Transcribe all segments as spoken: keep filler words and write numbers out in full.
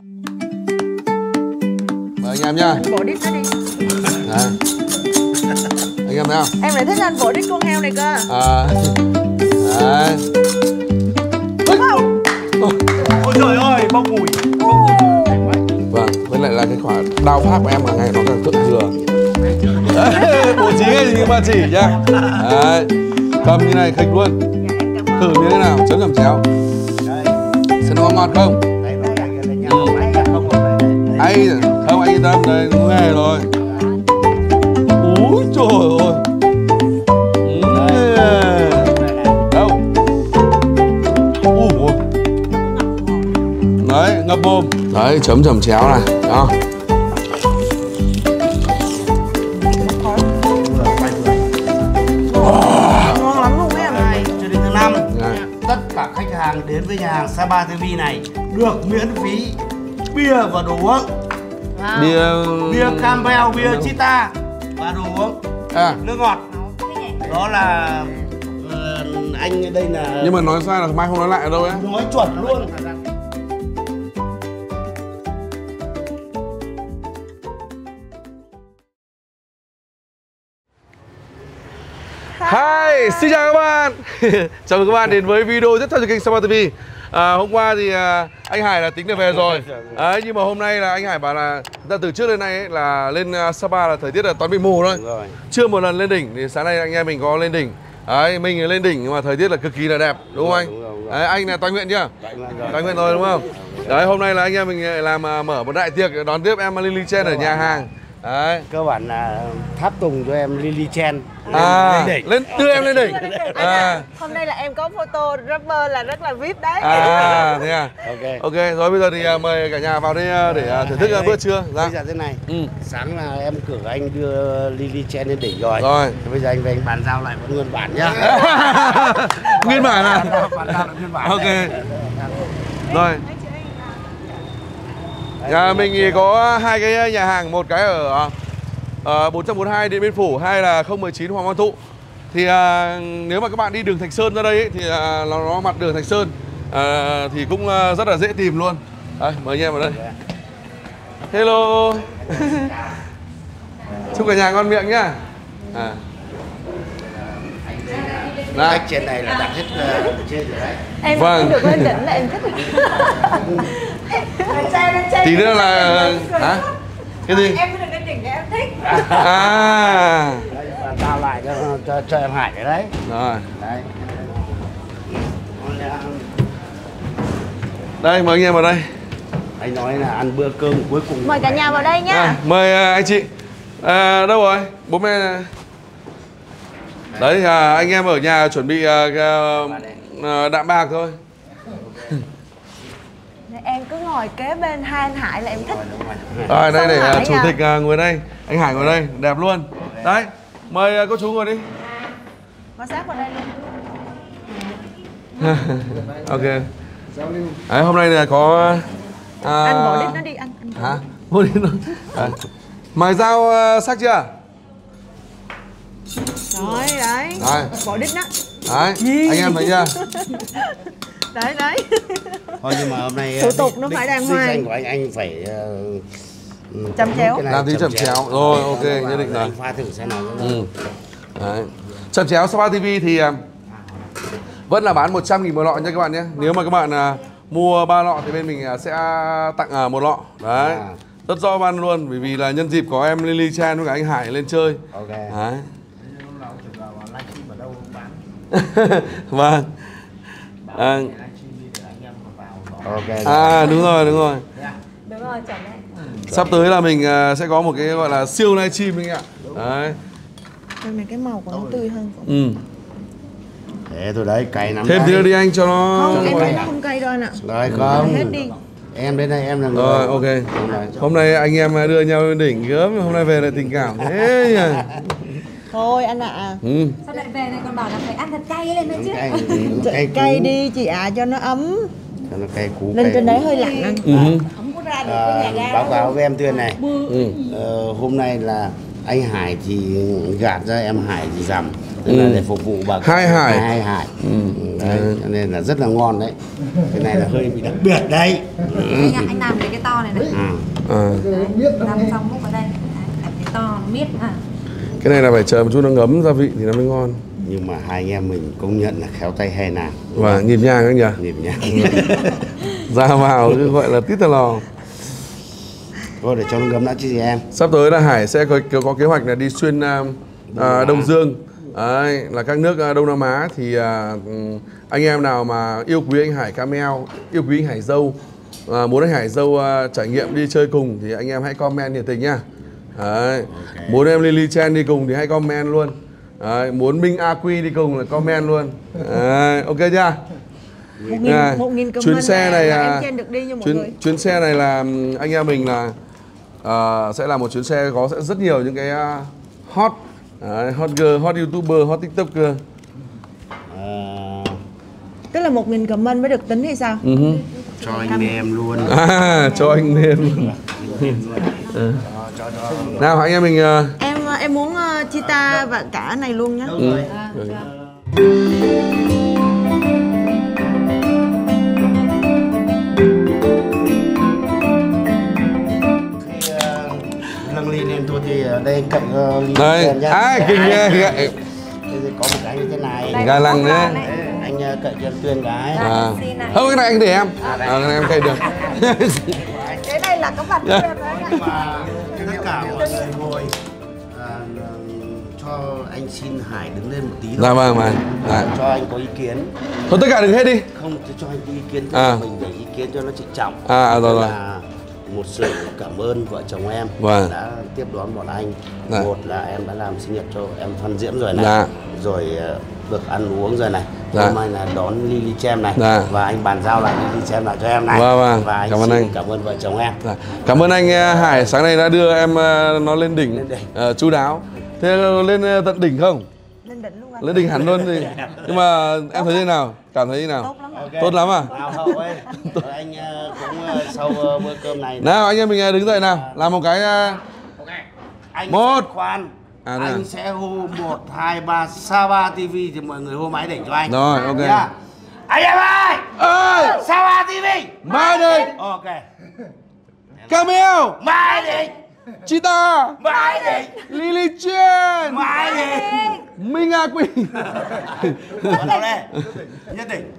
Mời anh em nhá. Vỗ đít nó đi. Đấy. Anh em thấy không? Em lại thích anh vỗ đít con heo này cơ. À. Đấy. Đúng không? Ôi trời ơi, bông mùi. Vâng, với lại là cái quả đao pháp của em hàng ngày nó càng thượng thừa. Đấy, bố trí ngay như ba chỉ nhá. Đấy. Cầm như này khịch luôn. Thử như thế nào, chấm chẩm chéo. Xem nó ngọt không? Ấy, không anh yên tâm, đây nghe rồi. Úi trời ơi. Đâu? Ui. Đấy, ngập mồm. Đấy, chấm chẩm chéo này. Đó. Ngon lắm luôn em. Cho đến thứ năm, tất cả khách hàng đến với nhà hàng Sapa ti vi này được miễn phí bia và đồ uống. Wow. Bia Bia Campbell, bia Chita và đồ uống. À. Nước ngọt. Đó là uh, anh đây là. Nhưng mà nói sai là mai không nói lại ở đâu ấy. Nói chuẩn luôn. Hi, xin chào các bạn. Chào mừng các bạn đến với video tiếp theo trên kênh Sapa ti vi. À, hôm qua thì à, anh Hải là tính được về rồi. Đấy, nhưng mà hôm nay là anh Hải bảo là ta từ trước đến nay ấy, là lên uh, Sapa là thời tiết là toàn bị mù thôi. Chưa một lần lên đỉnh thì sáng nay anh em mình có lên đỉnh. Đấy, mình lên đỉnh nhưng mà thời tiết là cực kỳ là đẹp, đúng không anh? Đúng rồi, đúng rồi. Đấy, anh là toàn nguyện chưa? Toàn nguyện rồi đúng không? Đấy, hôm nay là anh em mình làm uh, mở một đại tiệc đón tiếp em Lily Chen ở nhà hàng. Đấy. Cơ bản là tháp tùng cho em Lily Chen lên, à, lên đỉnh. Lên đưa em lên đỉnh. À, hôm nay là em có photo rapper là rất là vi ai pi đấy. À, thế à? Ok. Ok, rồi bây giờ thì uh, mời cả nhà vào đây uh, để uh, thưởng thức uh, bữa trưa. Bây giờ thế này, ừ. sáng là em cử anh đưa Lily Chen lên đỉnh rồi. Rồi. Bây giờ anh về anh bàn giao lại vẫn nguyên bản nhá. Nguyên bản à? Bàn giao lại nguyên bản. Ok. Rồi. Nhà mình thì có hai cái nhà hàng, một cái ở uh, bốn trăm bốn mươi hai Điện Biên Phủ, hai là không một chín Hoàng Văn Thụ. Thì uh, nếu mà các bạn đi đường Thạch Sơn ra đây ấy, thì uh, nó, nó mặt đường Thạch Sơn uh, thì cũng uh, rất là dễ tìm luôn. Đây, mời anh em vào đây. Hello. Chúc cả nhà ngon miệng nhá. À. Khách trên này là đặt hết uh, trên rồi đấy. Em vâng. được lên đỉnh là em thích. Tí nữa là hả? Cái gì? Em được lên đỉnh là em thích. À. Bàn giao lại cho, cho, cho em Hải đấy. Rồi. Đấy. Đây, mời anh em vào đây. Anh nói là ăn bữa cơm cuối cùng. Mời cả nhà vào đây nhá. À, mời uh, anh chị. À, đâu rồi? Bố mẹ. Đấy, à, anh em ở nhà chuẩn bị uh, uh, đạm bạc thôi. Em cứ ngồi kế bên hai anh Hải là em thích. Rồi, đây để uh, chủ à? tịch uh, ngồi đây. Anh Hải ngồi đây, đẹp luôn. Đấy, mời uh, cô chú ngồi đi. Ngồi sát vào đây luôn. Ok. Đấy, hôm nay là có uh, anh bỏ đít nó đi anh. anh hả? Bỏ đít nó. À. Mày dao uh, sắc chưa? Rồi, đấy. Đấy. Bỏ đít nó. Đấy, anh em thấy chưa? Đấy, đấy. Thôi nhưng mà hôm nay thủ tục nó phải đàng hoàng. Danh của anh anh phải uh, chấm chéo. Làm tí chấm chéo. Rồi, ok, nhất định rồi. Anh pha thử xem nào. Ừ. Đấy. Chấm chéo Sapa ti vi thì uh, vẫn là bán một trăm nghìn một lọ nha các bạn nhé. Nếu mà các bạn uh, mua ba lọ thì bên mình uh, sẽ tặng uh, một lọ. Đấy. À. Rất rõ ban luôn, bởi vì là nhân dịp có em Lily Chen với cả anh Hải lên chơi. Ok. Đấy. Vâng. À. Ok. À đúng rồi, đúng rồi. Đúng rồi, chuẩn đấy. Sắp tới là mình uh, sẽ có một cái gọi là siêu livestream anh ạ. Đấy. Đây này cái màu của nó tươi hơn. Ừ. Thế thôi đấy, cay lắm. Thêm tí nữa đi anh cho nó. Không, em thấy nó không cay đâu anh ạ. Rồi không. Hết đi. Em đến đây em là người. Rồi, ok. Hôm nay anh em đưa nhau lên đỉnh gớm, hôm nay về lại tình cảm thế nhỉ. Thôi anh ạ. À. Ừ. Sao lại về này còn bảo là phải ăn thật cay lên nữa chứ. Cay, cay, cay đi chị ạ, à, cho nó ấm. Cho nó cay cú. Lên trên đấy hơi lạnh anh. Ừ. Không có ra được À, cái nhà ga. báo cáo với em Tuyền này. Ừ. Ờ, hôm nay là anh Hải thì gạt ra, em Hải thì dằm. Tức là Ừ. để phục vụ bà Hai Hải. hai Hải. Ừ. Đấy, cho nên là rất là ngon đấy. Cái này là hơi bị đặc biệt đấy. Anh, ạ, anh làm lấy cái to À. Làm xong múc ở đây. Đặt cái to miết à. Cái này là phải chờ một chút nó ngấm gia vị thì nó mới ngon. Nhưng mà hai anh em mình công nhận là khéo tay hay làm. Và nhịp nhàng anh nhỉ? Nhịp nhàng. Ra vào cứ gọi là tít tà lò. Thôi để cho nó ngấm đã chứ gì em. Sắp tới là Hải sẽ có, có kế hoạch là đi xuyên uh, uh, Đông Dương. Đấy, là các nước uh, Đông Nam Á. Thì uh, anh em nào mà yêu quý anh Hải Camel, yêu quý anh Hải Dâu, uh, muốn anh Hải Dâu uh, trải nghiệm đi chơi cùng thì anh em hãy comment nhiệt tình nhá. Đấy. Okay. Muốn em Lily Chen đi cùng thì hãy comment luôn. Đấy. Muốn Minh Aqui đi cùng là comment luôn. Đấy. Ok chưa? Một nghìn, à, một nghìn chuyến xe này là em Chen được đi nha mọi chuyến, người. chuyến xe này là anh em mình là uh, sẽ là một chuyến xe có sẽ rất nhiều những cái uh, hot uh, hot girl, hot youtuber, hot tiktoker. À... Tức là một nghìn comment mới được tính hay sao? Uh-huh. Cho anh em luôn. À, cho anh em luôn. Ừ. Nào anh em mình uh... em em muốn uh, Cheetah và cả này luôn nhé. Ừ. Ừ. Nâng ly lên thôi thì đây cạnh uh, ly đây ai kinh ghê ghê có một cái như thế này gà lăng đấy anh uh, cậy cho em Tuyên cái à. Không cái này anh để em à, cái này em cậy được. Cái này là có mặt yeah. Mà tất cả mọi người ngồi à, cho anh xin Hải đứng lên một tí. Dạ vâng mà dạ. Cho anh có ý kiến. Thôi tất cả đừng hết đi. Không, cho anh có ý kiến à. Mình để ý kiến cho nó trịnh trọng. À rồi rồi. Một sự cảm ơn vợ chồng em vâng. đã tiếp đón bọn anh. Dạ. Một là em đã làm sinh nhật cho em Phan Diễm rồi này. Dạ. Rồi được ăn uống rồi này. Dạ. Hôm nay là đón Lily Chem này. Dạ. Và anh bàn giao lại Lily Chem lại cho em này. Vâng, vâng. Và anh cảm ơn xin anh. cảm ơn vợ chồng em. Dạ. Cảm ơn anh Hải sáng nay đã đưa em nó lên đỉnh, lên đỉnh. Uh, chu đáo. Thế lên tận đỉnh không? Lên đỉnh luôn anh. Lên đỉnh hẳn luôn thì. Nhưng mà em thấy thế nào? Cảm thấy thế nào? Tốt lắm. Okay. Tốt lắm à? Nào hậu ơi. Anh cũng sau bữa cơm này. Nào anh em mình đứng dậy nào, làm một cái. Okay. Anh một. Khoan. À, anh nào. sẽ hô một hai ba Sapa ti vi thì mọi người hô máy đỉnh cho anh. Rồi, ok. Yeah. Anh em ơi! Ơi! Sapa ti vi! Máy đỉnh! Ok. Camel! Máy đỉnh! Cheetah! Máy đỉnh! Lily Chen! Máy đỉnh! Minh Aqui! Bắt đầu đây! Nhất định!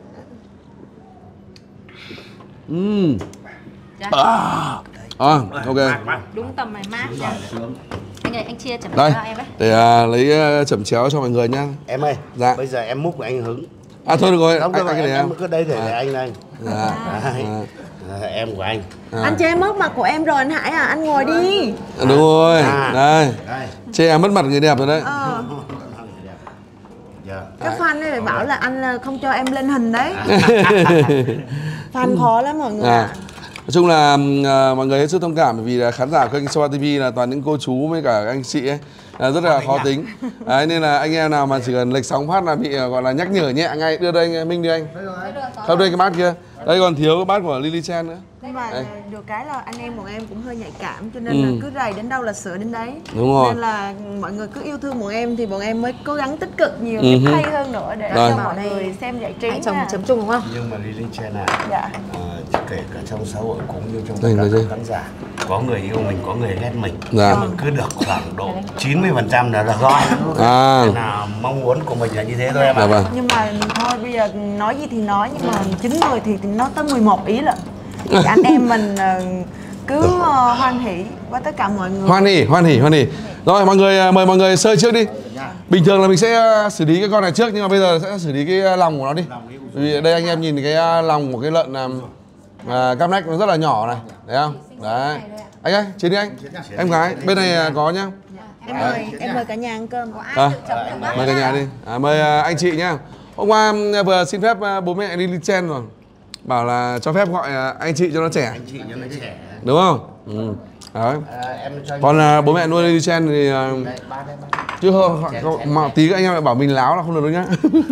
Ừm. À, à, ok. Đúng tầm này mát nha. Anh ơi, anh chia chấm Đây, cho em đấy. để uh, lấy uh, chẩm chéo cho mọi người nhá. Em ơi, dạ. Bây giờ em múc của anh hứng. À thôi được rồi, Không, anh, anh em, để em em. cứ đây để à. Để anh đây. Dạ. À. À, em của anh. À. Anh che mất mặt của em rồi anh Hải à, anh ngồi đi. À, đúng rồi, à. đây. Đây. Che mất mặt người đẹp rồi đấy. Ờ. Dạ. Các fan này phải bảo là anh không cho em lên hình đấy. Fan khó lắm mọi người ạ. À. Nói chung là uh, mọi người hết sức thông cảm bởi vì là khán giả kênh Sapa ti vi là toàn những cô chú với cả anh chị ấy uh, rất là khó tính. Đấy, nên là anh em nào mà chỉ cần lệch sóng phát là bị uh, gọi là nhắc nhở nhẹ ngay. Đưa đây anh Minh đi anh. Không đây cái bát kia. Đây còn thiếu cái bát của Lily Chen nữa. Nhưng mà đây. Được cái là anh em bọn em cũng hơi nhạy cảm cho nên ừ. là cứ rầy đến đâu là sửa đến đấy. Đúng rồi. Nên là mọi người cứ yêu thương bọn em thì bọn em mới cố gắng tích cực nhiều, ừ. hay hơn nữa để rồi. cho mọi người xem giải trí. Chồng chấm chung đúng không? Nhưng mà Lily Chen à, dạ. à, kể cả trong xã hội cũng như trong đây, các đây. khán giả, có người yêu mình, có người ghét mình, dạ. nhưng mà cứ được khoảng độ chín mươi phần trăm là được rồi. À. Nào mong muốn của mình là như thế thôi em ạ. Dạ vâng. Nhưng mà thôi bây giờ nói gì thì nói, nhưng mà chín người thì nó tới mười một ý lận. Thì anh em mình cứ uh, hoan hỉ với tất cả mọi người. Hoan hỉ, hoan hỉ, hoan hỉ. Rồi mọi người mời mọi người sơi trước đi. Bình thường là mình sẽ xử lý cái con này trước, nhưng mà bây giờ sẽ xử lý cái lòng của nó đi. Vì đây anh em nhìn cái lòng của cái lợn à, cam nách nó rất là nhỏ này, thấy không? Đấy. Anh ơi, chiến đi anh. Em gái, bên này có nhá. Em mời, em mời cả nhà ăn cơm. À, mời cả nhà đi. À, mời anh chị nhá. Hôm qua vừa xin phép bố mẹ Lily Chen rồi. Bảo là cho phép gọi anh chị cho nó trẻ. Anh chị cho nó trẻ. Đúng không? Ừ. Đấy. À, em cho còn à, bố mẹ nuôi Lily Chen thì à, đây, ba đây, ba. chứ không mà tí các anh em lại bảo mình láo là không được đâu nhá.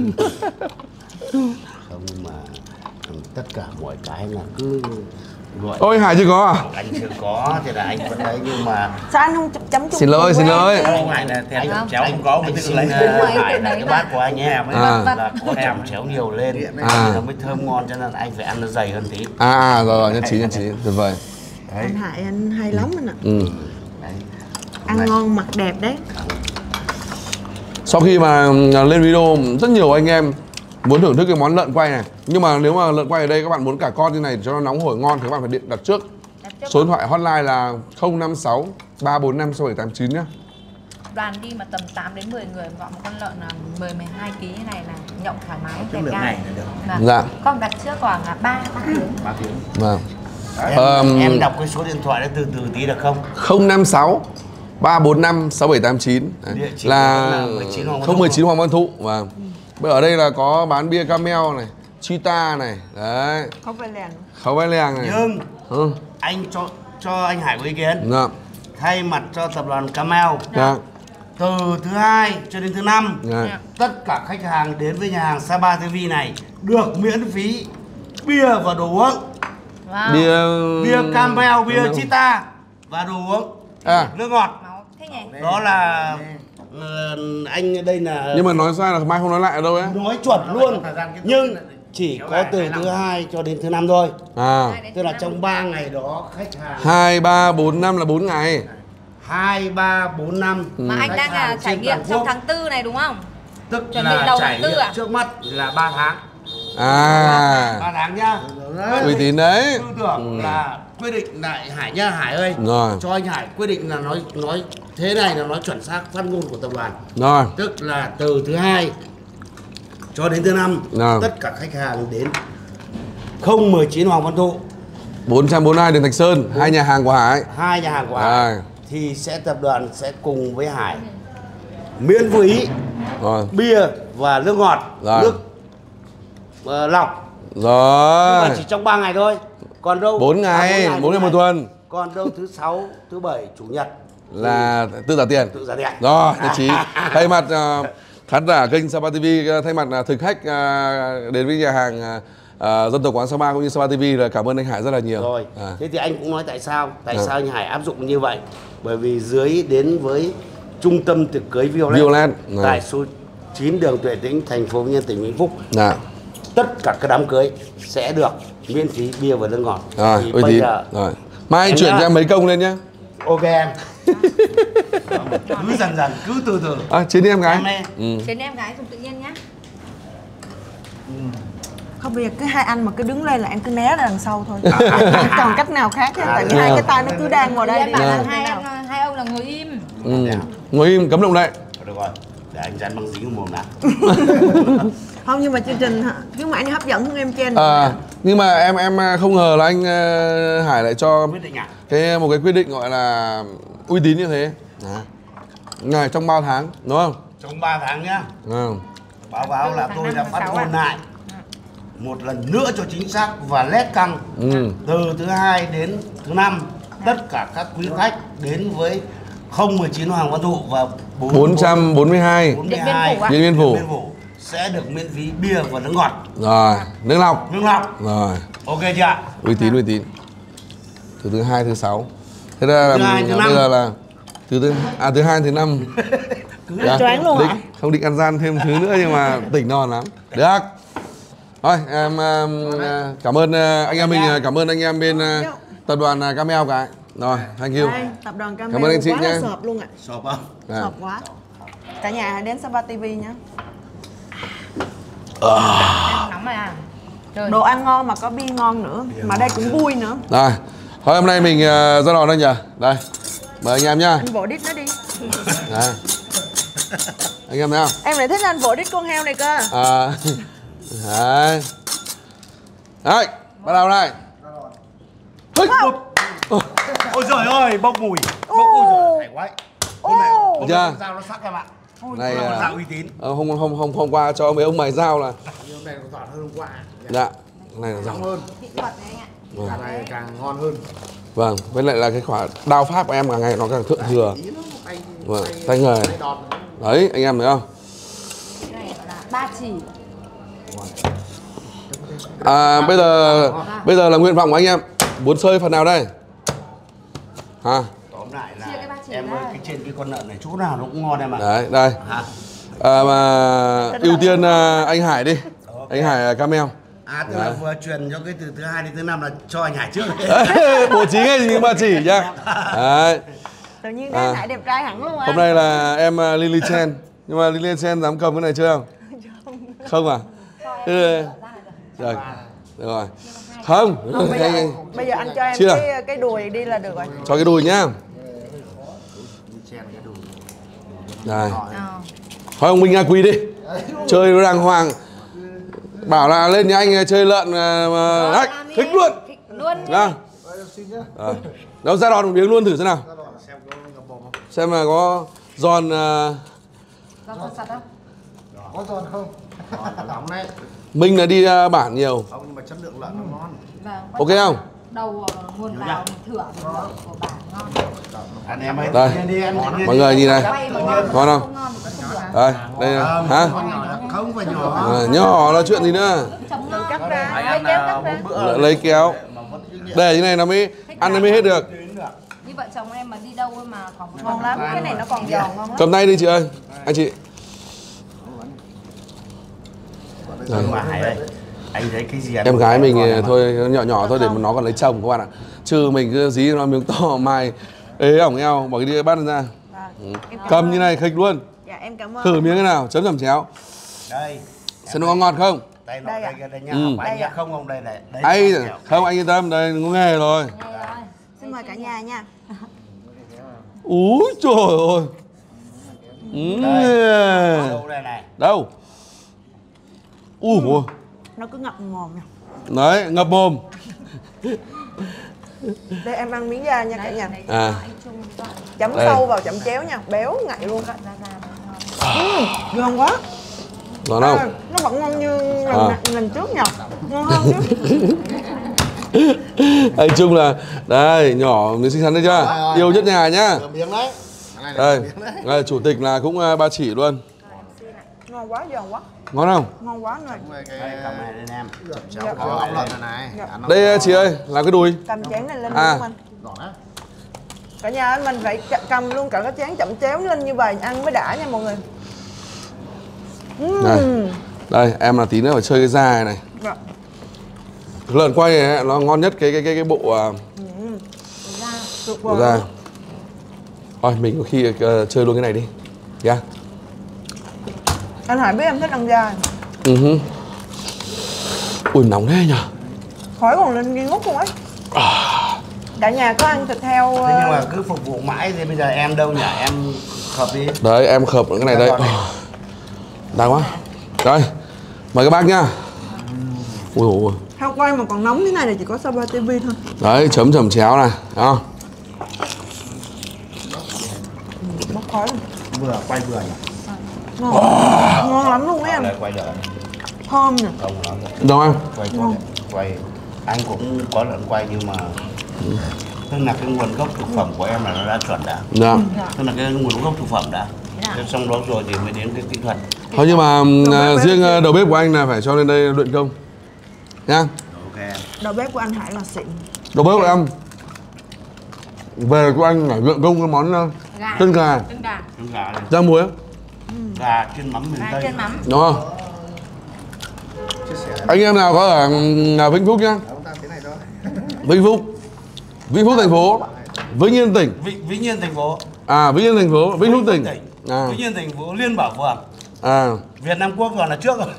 Không, mà tất cả mọi cái là cứ gọi. Ôi Hải chưa có à? Anh chưa có thì là anh vẫn đấy, nhưng mà sao anh không chấm chung? Xin lỗi, xin lỗi. không phải là thèm chấm chéo không có, mình tự lấy Hải là cái bát của anh em ấy, À. là có chấm chéo nhiều lên À. thì nó mới thơm ngon, cho nên anh phải ăn nó dày hơn tí. À, à rồi rồi, nhất trí nhất trí tuyệt vời. Đấy. Anh Hải anh hay lắm anh ạ. Ừ. Đấy. Ăn Này. ngon mặc đẹp đấy. Sau khi mà lên video rất nhiều anh em muốn thưởng thức cái món lợn quay này, nhưng mà nếu mà lợn quay ở đây các bạn muốn cả con như này cho nó nóng hổi ngon thì các bạn phải điện đặt trước. Đặt trước Số điện thoại hotline là không năm sáu ba bốn năm sáu bảy tám chín nhá. đoàn đi mà tầm tám đến mười người gọi một con lợn là mười mười hai ký như này là nhậu thoải mái Chất đẹp lượng gai. này là được. Vâng. Dạ. Con đặt trước khoảng là ba tiếng. ba tiếng. Vâng. Em, Ờm, em đọc cái số điện thoại đó từ từ tí được không? không năm sáu ba bốn năm sáu bảy tám chín Địa chỉ là là mười chín Hoàng Văn không Thụ. mười chín Hoàng Văn Thụ. Vâng. Bây giờ ở đây là có bán bia Camel này, Cheetah này, đấy, Không phải lèn. khấu vai lèng này. Nhưng Ừ. anh cho cho anh Hải có ý kiến. Dạ. Thay mặt cho tập đoàn Camel, Dạ. từ thứ hai cho đến thứ năm, Dạ. tất cả khách hàng đến với nhà hàng Sapa ti vi này được miễn phí bia và đồ uống. Wow. Bia Bia Camel, bia Camel. Cheetah và đồ uống. À, Nước ngọt. Máu thế nhỉ? Đó là ờ, anh đây là nhưng mà nói sai là mai không nói lại ở đâu ấy. nói chuẩn luôn. Nhưng chỉ có từ thứ hai cho đến thứ năm thôi. À, Tức là trong ba ngày đó khách hàng hai ba bốn năm là bốn ngày. hai, ba, bốn, năm. Mà anh đang là trải nghiệm trong tháng tư này đúng không? Tức chuẩn bị là đầu trải tháng tư nghiệm à? trước mắt là ba tháng. À, ba tháng nhá. uy tín đấy. Tư tưởng là quyết định lại Hải nhá, Hải ơi. Rồi. Cho anh Hải quyết định là nói nói thế này là nói chuẩn xác phát ngôn của tập đoàn. Rồi. Tức là từ thứ hai cho đến thứ năm, Rồi. tất cả khách hàng đến không một chín Hoàng Văn Thụ, bốn trăm bốn mươi hai Đền Thạch Sơn, hai nhà hàng của Hải. hai nhà hàng của Hải, Rồi. thì sẽ tập đoàn sẽ cùng với Hải miễn phí Rồi. bia và nước ngọt, Rồi. nước ờ, lọc. Nhưng Rồi. mà chỉ trong ba ngày thôi. Còn đâu bốn à, ngày, bốn ngày một tuần Còn đâu thứ sáu, thứ bảy, chủ nhật là tự trả tiền. tự trả tiền. Rồi, nhất trí. Thay mặt uh, khán giả kênh Sapa ti vi, thay mặt uh, thực khách uh, đến với nhà hàng uh, dân tộc quán Sapa cũng như Sapa ti vi là cảm ơn anh Hải rất là nhiều. Rồi. À. Thế thì anh cũng nói tại sao? Tại À. sao anh Hải áp dụng như vậy? Bởi vì dưới đến với trung tâm tiệc cưới Violet, Violet. tại số chín đường Tuệ Tĩnh, thành phố Vĩnh Yên, tỉnh Vĩnh Phúc. Dạ. Tất cả các đám cưới sẽ được miễn phí bia và nước ngọt. Rồi, Thì uy bây tín. giờ Rồi. Mai anh Em chuyển nhá. cho em mấy công lên nhá. ok em. Cứ dần dần, cứ từ từ. À, chiến đi em gái. Em ơi. Ừ. Trên em gái dùng tự nhiên nhá. Không, bây giờ cứ hai anh mà cứ đứng lên là em cứ né ra đằng sau thôi. Không còn cách nào khác hết. Tại vì hai cái tay nó cứ đang vào đây. Em bảo là Dạ. hai anh hai ông là ngồi im. Ừ. Ngồi im cấm động đậy. Được rồi, để anh dán băng dính vào mồm nào. Không, nhưng mà chương trình khuyến mãi hấp dẫn hơn em trên. À, nhưng mà em em không ngờ là anh uh, Hải lại cho Quyết định à? cái một cái quyết định gọi là uy tín như thế. Đó. Ngày trong bao tháng đúng không? Trong ba tháng nhá. Ừ. Báo cáo là Tháng tôi năm, đã tháng phát sáu ngôn à? lại một lần nữa cho chính xác và lét căng. Ừ. Từ thứ hai đến thứ năm, tất cả các quý khách đến với không một chín Hoàng Văn Thụ và bốn trăm bốn mươi hai bốn mươi hai Điện Biên Phủ ạ? Điện Biên Phủ. sẽ được miễn phí bia và nước ngọt, Rồi, nước lọc. nước lọc. Rồi, Ok chưa? uy tín uy tín. Từ thứ hai thứ sáu. Thế ra là Thứ hai, thứ bây năm. giờ là từ thứ à thứ hai thứ năm. Dạ, choáng luôn định, hả? không định ăn gian thêm thứ nữa nhưng mà tỉnh non lắm. Được. Thôi em um, cảm ơn uh, anh em mình, uh, cảm ơn anh em bên uh, tập đoàn uh, Camel cái. Rồi, thank you. Đây, tập đoàn Camel Cảm ơn anh chị quá là nhé. sộp luôn ạ. Sộp không? Dạ. Sộp quá. Cả nhà hãy đến Sapa ti vi nhé. Ăn nóng rồi à? Trời. Đồ ăn ngon mà có bia ngon nữa. Mà đây cũng vui nữa. Rồi, thôi hôm nay mình uh, ra đòn đây nhỉ. Đây, mời anh em nhá. Anh vỗ đít nó đi. Đây. Anh em thấy không? Em lại thích anh vỗ đít con heo này cơ. À, đấy. Đấy, bắt đầu này. Hích. Ôi giời ơi, bốc mùi. Bốc ôi giời, hay quá. Hôm nay, hôm nay Chưa? con dao nó sắc em ạ. Này, Con à, dao uy tín. ờ, hôm hôm hôm hôm qua cho mấy ông mày dao là Hôm nay còn giỏi hơn hôm qua. dạ, cái này là dao. hơn. Kỹ thuật đấy anh ạ. Vâng. Cái này càng ngon hơn. Vâng, với lại là cái khóa đao pháp của em càng ngày nó càng thượng thừa. Vâng, tay nghề. Đấy, anh em thấy không? Cái này gọi là ba chỉ. À, bây giờ bây giờ là nguyện vọng của anh em. Muốn chơi phần nào đây? Hả? Tóm lại Chia cái ba là chỉ em ra. ơi, cái trên cái con lợn này chỗ nào nó cũng ngon em ạ. Đấy, đây. Hả? À, mà ưu tiên à, anh Hải đi. Anh Hải Camel. À, tức là vừa truyền cho cái từ thứ hai đến thứ năm là cho anh Hải trước. Bố trí ngay nhưng mà chỉ nhá. Đấy. Tự nhiên thấy À. Hải đẹp trai hẳn luôn á. Hôm nay là em uh, Lily Chen. Nhưng mà Lily Chen dám cầm cái này chưa không? Không à? Ừ. Rồi. Được rồi. Không. Bây giờ, bây giờ anh cho em Chưa? cái cái đùi đi là được rồi. Cho cái đùi nhá. Đây. Không, mình nga quỳ đi. Chơi nó đàng hoàng. Bảo là lên nhà anh chơi lợn mà đấy, thích luôn. Luôn. À. À. Đâu ra đòn một miếng luôn thử xem nào. Xem là có giòn uh... Giòn sật không? Có giòn không? Giòn đấy. Minh là đi uh, bản nhiều. Không, nhưng mà chất lượng lợn nó ngon. Vâng. Ok không? Đầu nguồn vào mình thửa của bản ngon. Anh em ơi, Đây. đi em Mọi người nhìn này. Quay mà ngon. Ngon không? Không ngon thì vẫn không được. Đây, đây này. Hả? không phải nhỏ. À, nhỏ là chuyện gì nữa. Chấm Đừng ngon. cắt ra. Lấy kéo cắt ra. L lấy kéo. Để như này nó mới ăn nó mới hết được. Như vợ chồng em mà đi đâu mà khoảng một Ngon lắm, cái này nó còn giòn ngon lắm. Cầm tay đi chị ơi. Anh chị. Đây. Nhưng mà Hải ơi, anh thấy cái gì Em gái mình thôi nhỏ nhỏ thôi để mà nó còn lấy chồng các bạn ạ. Chứ mình cứ dí nó miếng to mai ế ỏng eo bỏ cái đĩa bát ra. Vâng. Em cảm Cầm ơn. như này khịch luôn. Dạ em cảm ơn. Thử miếng cái nào, chấm chẩm chéo. đây. Xem nó có ngon không? Đây nó Đây đây ạ. đây nha. Ừ. Anh Đây nhá, ạ. không không đây này. Đấy. Ai không anh yên tâm, đây có nghề rồi. Xin mời cả nhà nha. Úi trời ơi. Ừ. Đâu đây này. Đâu? Ui ôi. Nó cứ ngập mồm nè. Đấy, ngập mồm. Đây em ăn miếng da nha cả nhà. À. Chấm Đây. sâu vào chấm chéo nha, béo ngậy luôn. Ừ, ngon quá. Ngon không? À, nó vẫn ngon như lần, À. lần trước nhỉ? Ngon hơn chứ. Anh Trung là đây nhỏ miếng xinh xắn đấy chưa? rồi. Yêu nhất nhà nhá. Cầm miếng đấy. Cái này là Đây, cầm miếng đấy. đây chủ tịch là cũng uh, ba chỉ luôn. Ngon quá, giòn quá. Ngon không? Ngon quá rồi. Về cái Đây, cầm này lên em. chéo có ốc lợn này này. Dạ. Ăn nó Đây ngon. uh, chị ơi, làm cái đùi. Cầm chén này lên À. luôn anh. Giòn đấy. Cả nhà ơi, mình phải ch- cầm luôn cả cái chén chậm chéo lên như vậy ăn mới đã nha mọi người. Uhm. Đây. Đây, em là tí nữa phải chơi cái da này này. Dạ. Lợn quay này ấy, nó ngon nhất cái cái cái cái bộ uh, Tuyệt bộ vời. da. Thôi mình có khi uh, chơi luôn cái này đi. Yeah. Anh Hải biết em thích ăn da. Ừ hứ. Ui nóng thế nhỉ. Khói còn lên nghi ngút luôn ấy. Cả nhà có ăn thịt heo. Thế nhưng mà ờ, cứ phục vụ mãi thì bây giờ em đâu nhỉ? Em hợp đi. Đấy em khập cái này đây. Đáng quá. Rồi. Mời các bác nhá. Ui ôi. heo quay mà còn nóng thế này là chỉ có Sapa ti vi thôi. Đấy chấm chẩm chéo này. Đó. Bốc khói luôn. Vừa quay vừa nhỉ? Ngon. Ngon lắm luôn ấy em. Đây quay lợn. Thơm nè. Không lắm. Đâu em? Quay quay quay. Anh cũng có lợn quay nhưng mà tức là cái nguồn gốc thực phẩm của em là nó đã chuẩn đã. Dạ. Tức là cái nguồn gốc thực phẩm đã. Thế xong đó rồi thì mới đến cái kỹ thuật. Thôi nhưng mà Đầu uh, bếp riêng bếp uh, đầu bếp của anh là phải cho lên đây luyện công. Nhá. Ok. Đầu bếp của anh Hải là xịn. Đầu bếp của em về của anh phải luyện công cái món uh, Gà. chân gà, Trứng gà. Trứng gà này. rang muối. Gà chiên mắm miền Gà Tây. chiên mắm. Đúng không? Anh em nào có ở uh, Vĩnh Phúc nhá. Chúng ta thế này thôi. Vĩnh Phúc. Vĩnh Phúc thành phố. Vĩnh Yên tỉnh. Vĩnh Vĩnh Yên thành phố. À Vĩnh Yên thành phố, Vĩnh Phúc tỉnh. À. Vĩnh Yên thành phố Liên Bảo Phường. À. Việt Nam Quốc còn là trước rồi.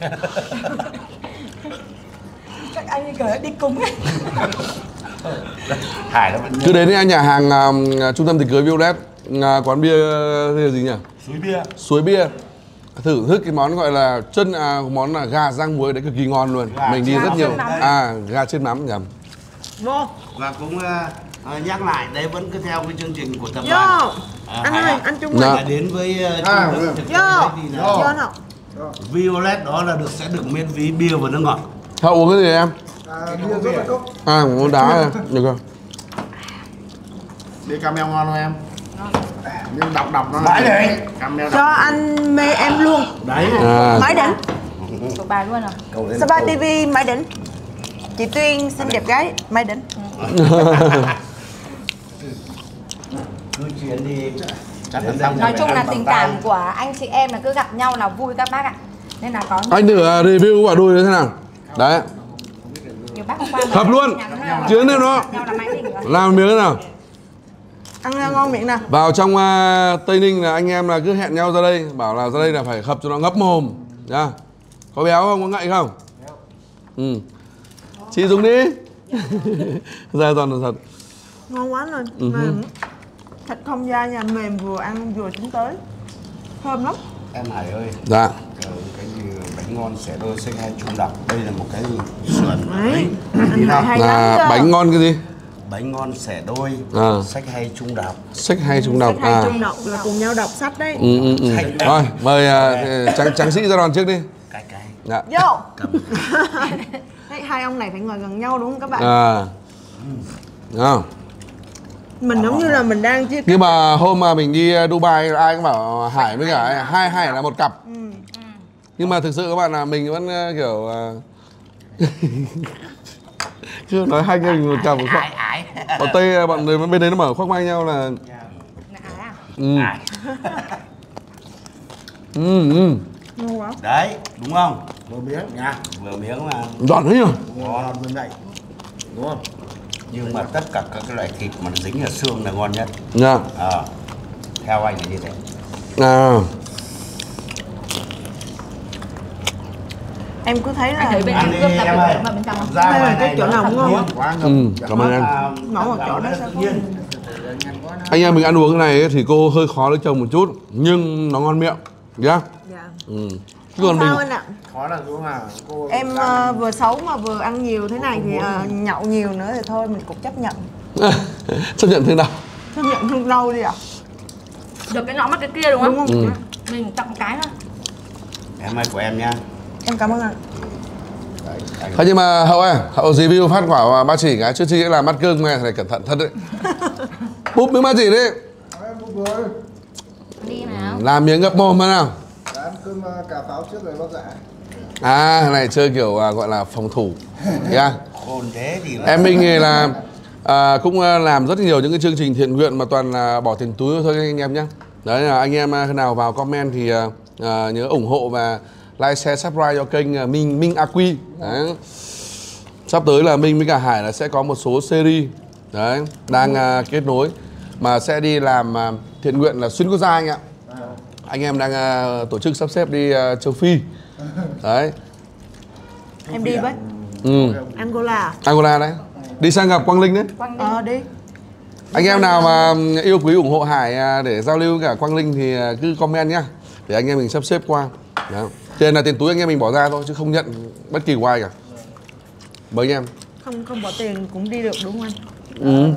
Chắc anh như kể đi cùng ấy. Hải nó vẫn Cứ đến cái nhà hàng uh, trung tâm tiệc cưới Violet, uh, quán bia uh, cái gì nhỉ? suối bia. Suối bia. Thử thức cái món gọi là chân à, món là gà rang muối đấy cực kỳ ngon luôn. Gà Mình đi chiên rất mắm. nhiều. Chiên mắm. À gà chiên mắm nhầm. Vô. Và cũng uh, nhắc lại đấy vẫn cứ theo cái chương trình của tập Vô. đoàn. À, Anh Hải ơi, ạ. anh Trung Dạ. ơi. Là đến với uh, À, trung tâm ừ. thực tế Vô. đấy thì là Vô anh học. Violet đó là được sẽ được miễn phí bia và nước ngọt. Thôi uống cái gì em? À, bia rất là tốt. À uống đá này. Được không? Bia camel ngon không em? Nhưng đọc đọc nó Bãi đấy. Camel Cho anh mê em luôn. Đấy. À. Mãi đỉnh. Của bà luôn à? Cầu lên Sapa cầu. ti vi Mãi đỉnh. Chị Tuyên xinh đẹp gái Mãi đỉnh. Cứ chuyến đi. Chắc là xong Nói rồi chung ăn là bằng tình tay. cảm của anh chị em là cứ gặp nhau là vui các bác ạ. Nên là có Anh thử uh, review quả đùi như thế nào? Đấy. cái bác qua Hợp luôn. Chứ nếu nó làm miếng thế nào? Ăn ra ngon miệng nè. Vào trong uh, Tây Ninh là anh em là cứ hẹn nhau ra đây, bảo là ra đây là phải hấp cho nó ngấp mồm nhá. Có béo không, có ngậy không? Ừ. Chị dùng đi. Ra giòn thật. Ngon quá rồi. Ừ. Mềm. Thịt không dai nha, mềm vừa ăn vừa chín tới. Thơm lắm. Em Hải ơi, Dạ. cái, cái gì bánh ngon xẻ đôi xách hai chung đặc, đây là một cái sườn Đấy. đi Anh nào. hay lắm Là cơ. bánh ngon cái gì? Bánh ngon xẻ đôi, À. xách hai chung đặc. Sách hay trung đọc. Sách hay À. chung đọc là cùng nhau đọc sách đấy. Ừ, ừ, ừ. Rồi, mời uh, tráng, tráng sĩ ra đòn trước đi. Cái cái. Dạ. Vô. Đấy, hai ông này phải ngồi gần nhau đúng không các bạn? À. Không. Mình giống như là mình đang chia Nhưng mà hôm mà mình đi Dubai ai cũng bảo Hải với cả hai Hải là một cặp. Ừ. Nhưng mà thực sự các bạn là mình vẫn uh, kiểu uh... chưa nói hai người một cặp một khoác. Bọn Tây bọn người bên đấy nó mở khoác vai nhau là ừ. Ừ, ừ. Ngon quá. Đấy, đúng không? Một miếng nha. Vừa miếng mà. Giòn thế nhỉ? Ngon bên đây. Đúng không? Nhưng mà tất cả các cái loại thịt mà nó dính ở xương là ngon nhất. Dạ. Ờ. Theo anh là như thế. À. Em cứ thấy Anh là thấy bên Ăn em đi cướp là em cái ơi. bánh mà bên trong không? Ra Đây là ngoài cái này chỗ nó nào thật cũng ngon. nhiên. Quá Ừ, ngon. cảm ơn em. ngõ một chỗ đó nó sẽ tự có nhiên. Anh em mình ăn uống cái này ấy, thì cô hơi khó lấy chồng một chút nhưng nó ngon miệng nhá. Dạ. Ừ. Chứ Không còn mình sao anh ạ. Khó là xuống à. Cô Em ờ, vừa xấu mà vừa ăn nhiều thế này thì ờ, nhậu nhiều nữa thì thôi mình cũng chấp nhận. chấp nhận thế nào? Chấp nhận thương lâu đi ạ. Được cái nọ mất cái kia đúng không? Đúng không? Ừ. Mình tặng cái thôi. Em ơi của em nhá. Em cảm ơn anh. Đấy, anh. Thế nhưng mà Hậu ơi, Hậu review phát quả ba chỉ cái trước khi làm mắt cưng này phải cẩn thận thật đấy. Búp miếng ba chỉ đi. Em bút rồi. Đi nào. Làm miếng gấp mồm thế nào? Đã em cơm cà pháo trước rồi bác dạ. À, cái này chơi kiểu à, gọi là phòng thủ. Yeah. Khôn thế thì là... Em mình thì là à, cũng à, làm rất nhiều những cái chương trình thiện nguyện mà toàn là bỏ tiền túi thôi anh em nhé. Đấy là anh em à, khi nào vào comment thì à, à, nhớ ủng hộ và like, share, subscribe cho kênh à, Minh Minh Aqui. Đấy. Sắp tới là Minh với cả Hải là sẽ có một số series đấy đang à, kết nối mà sẽ đi làm à, thiện nguyện là xuyên quốc gia anh ạ. Anh em đang à, tổ chức sắp xếp đi à, châu Phi. Đấy. Em đi với. Ừ. Angola à? Angola đấy. Đi sang gặp Quang Linh đấy. Quanh đi. Ờ đi. Anh em nào mà yêu quý ủng hộ Hải à, để giao lưu với cả Quang Linh thì à, cứ comment nhá. Để anh em mình sắp xếp qua. Đó. Tiền là tiền túi anh em mình bỏ ra thôi chứ không nhận bất kỳ của ai cả. Mời anh em. Không không bỏ tiền cũng đi được đúng không anh? Ừ.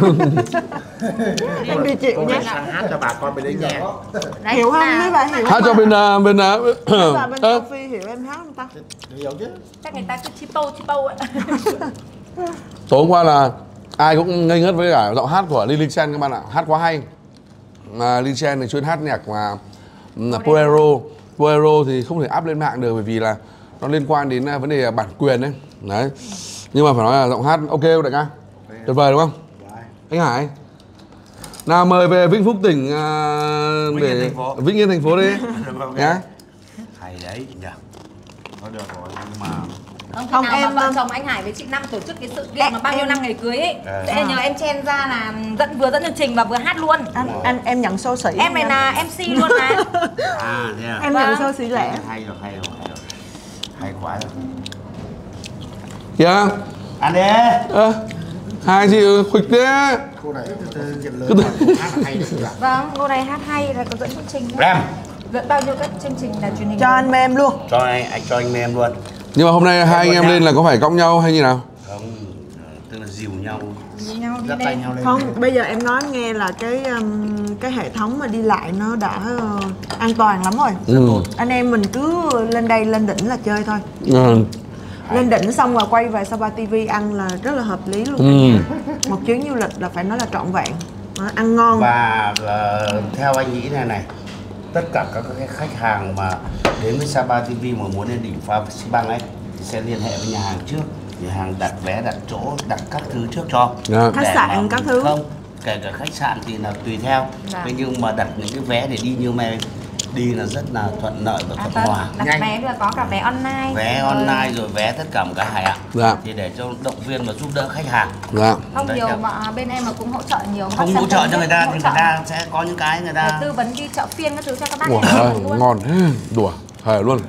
Em đi chịu nhé. Sang hát cho bà con bên đấy nghe. Đấy, Hiểu không? nào. Mấy bà hiểu Hát không? cho bên à, bên à, Mấy bà bên ơ, Châu Phi hiểu em hát không ta? Hiểu chứ. Chắc người ta cứ chipo chipo ấy. tối hôm qua là ai cũng ngây ngất với cả giọng hát của Lily Chen các bạn ạ. Hát quá hay. Mà Lily Chen thì chuyên hát nhạc mà là Bolero. Bolero thì không thể up lên mạng được bởi vì là nó liên quan đến à, vấn đề bản quyền đấy. Đấy. Nhưng mà phải nói là giọng hát ok không đại ca? Tuyệt vời đúng không? Anh Hải. Nào mời về Vĩnh Phúc tỉnh uh, Vĩnh để Yên thành phố. Vĩnh Yên thành phố đi nhá. Hay đấy nhỉ. Có được rồi nhưng mà Không, Không, không em, mà vợ um, chồng anh Hải với chị Năm tổ chức cái sự kiện em- mà bao nhiêu em- năm ngày cưới ấy. Ờ. Sẽ nhờ em chen ra là dẫn vừa dẫn chương trình và vừa hát luôn. Anh anh em nhận show sĩ. Em này nha. là em xê luôn mà. à thế à. Em Vâng. nhận show sĩ lẻ. Hay rồi, hay rồi, hay rồi. Hay quá rồi. Dạ. Ăn đi. Ơ, hai chị khuỵch thế. Cô này chuyện lớn mà hát là hay đấy chứ. Vâng, cô này hát hay là có dẫn chương trình nữa. Em. Dẫn bao nhiêu các chương trình là truyền hình. Cho anh mê em luôn. Cho anh, anh cho anh em luôn. Nhưng mà hôm nay hai anh em lên là có phải cõng nhau hay như nào? Không, tức là dìu nhau. Nhìn nhau đi Dắt tay lên. nhau lên. Không, bây giờ em nói nghe là cái um, cái hệ thống mà đi lại nó đã uh, an toàn lắm rồi. Ừ. Anh em mình cứ lên đây lên đỉnh là chơi thôi. Ừ. Lên đỉnh xong rồi quay về Sapa ti vi ăn là rất là hợp lý luôn. Ừ. Một chuyến du lịch là phải nói là trọn vẹn. Đó, ăn ngon. Và uh, theo anh nghĩ này này, tất cả các cái khách hàng mà đến với Sapa ti vi mà muốn lên đỉnh Pha Xi Păng ấy thì sẽ liên hệ với nhà hàng trước. Nhà hàng đặt vé, đặt chỗ, đặt các thứ trước cho. Dạ. Khách Để sạn mà- các thứ. Không, kể cả khách sạn thì là tùy theo. Dạ. Thế nhưng mà đặt những cái vé để đi như mày đi là rất là thuận lợi và À, thuận vâng, hòa. đặt Nhanh. vé là có cả vé online. Vé rồi online rồi vé tất cả một cái hải ạ. Dạ. Thì để cho động viên và giúp đỡ khách hàng. Dạ. Không Đấy, nhiều chào. mà bên em mà cũng hỗ trợ nhiều. Không Các hỗ sản trợ phẩm cho người ta hỗ thì người trợ. ta sẽ có những cái người Để ta tư vấn đi chợ phiên các thứ cho các bác Ủa, em ơi, luôn. ngon thế, đùa, thề luôn.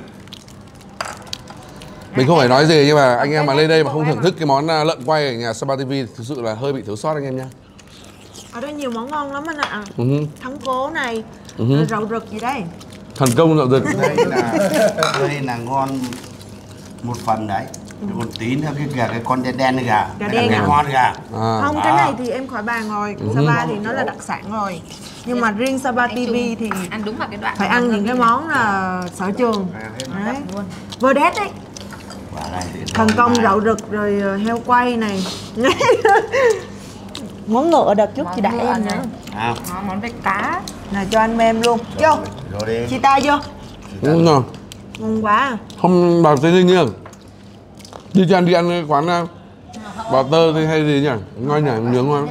Mình không phải nói gì nhưng mà anh em mà lên đây mà không thưởng thức cái món à, lợn quay ở nhà Sapa ti vi thực sự là hơi bị thiếu sót anh em nhá. Ở đây nhiều món ngon lắm anh ạ. Ừ. Thắng cố này, Ừ. rồi rau rực gì đây. Thần công dạo rực. đây là đây là ngon một phần đấy. Còn tí nữa cái kìa cái con đen đen này kìa. Gà Cái đen này à? ngon kìa. À. Không, cái này thì em khỏi bàn rồi. Sapa thì nó là đặc sản rồi. Nhưng mà riêng Sapa Anh ti vi Trung thì ăn đúng vào cái đoạn phải ăn những cái món là sở trường. Đấy. luôn. Vedette đấy. Và đây thì Thần ngon công mà. rau rực rồi ờ, heo quay này. Món ngựa đợt trước Món chị đã ngựa em này. nữa. À, Đó, món vịt cá. Là cho anh em luôn. Vô, rồi đi. chị ta vô. Đúng rồi. Ngon quá. Không bảo Tây Ninh nhá. Đi cho ăn đi ăn cái quán à, bò tơ thì hay gì nhỉ? Ngon nhỉ, nướng ngon.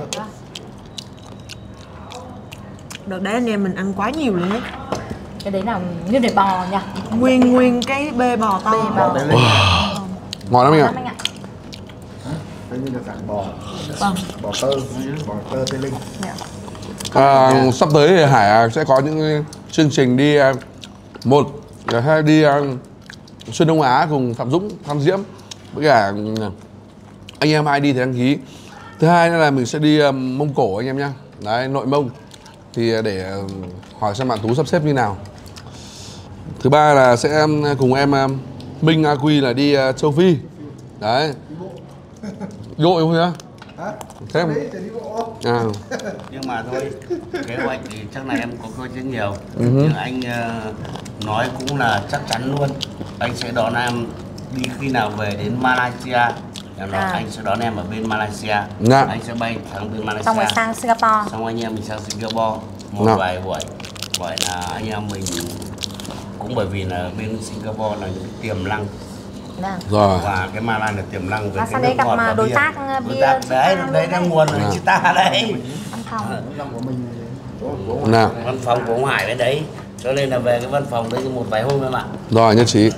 Đợt đấy anh em mình ăn quá nhiều luôn ấy. Cái đấy là như để bò nhỉ. Nguyên nguyên cái bê bò to. Bê bò. Tây Linh. Ngon lắm anh ạ. Lắm anh ạ. Đây như là dạng bò. Vâng. Bò tơ, bò tơ Tây Linh. Dạ. À, sắp tới thì Hải sẽ có những chương trình đi à, một là hai đi à, xuyên Đông Á cùng Phạm Dũng, Phan Diễm với cả ừ, anh em ai đi thì đăng ký. Thứ hai nữa là mình sẽ đi um, Mông Cổ anh em nhá. Đấy, nội Mông thì để uh, hỏi xem bạn Tú sắp xếp như nào. Thứ ba là sẽ um, cùng em um, Minh A Quy là đi uh, châu Phi. Đấy. Đội không nhá? Hả? Thế em- Đấy, chạy đi bộ. à, Nhưng mà thôi, kế hoạch thì chắc là em có cơ chế nhiều. Nhưng anh ờ, nói cũng là chắc chắn luôn. Anh sẽ đón em đi khi nào về đến Malaysia. Em nói À. anh sẽ đón em ở bên Malaysia. Dạ. Anh sẽ bay thẳng từ Malaysia. Xong rồi sang Singapore. Xong anh em mình sang Singapore một Dạ. vài buổi. Gọi là anh em mình cũng bởi vì là bên Singapore là những cái tiềm năng Vâng. rồi. và cái Malai là tiềm năng về Và cái sang nước đấy gặp ngọt mà và đối bia. tác, Đối bia tác đấy, Chita đấy luôn là đấy. nguồn À. của Chita đấy. Văn phòng. Dòng của mình của, của Nào, Văn phòng của ông Hải bên đấy, cho nên là về cái văn phòng đấy một vài hôm em ạ. rồi nhất trí.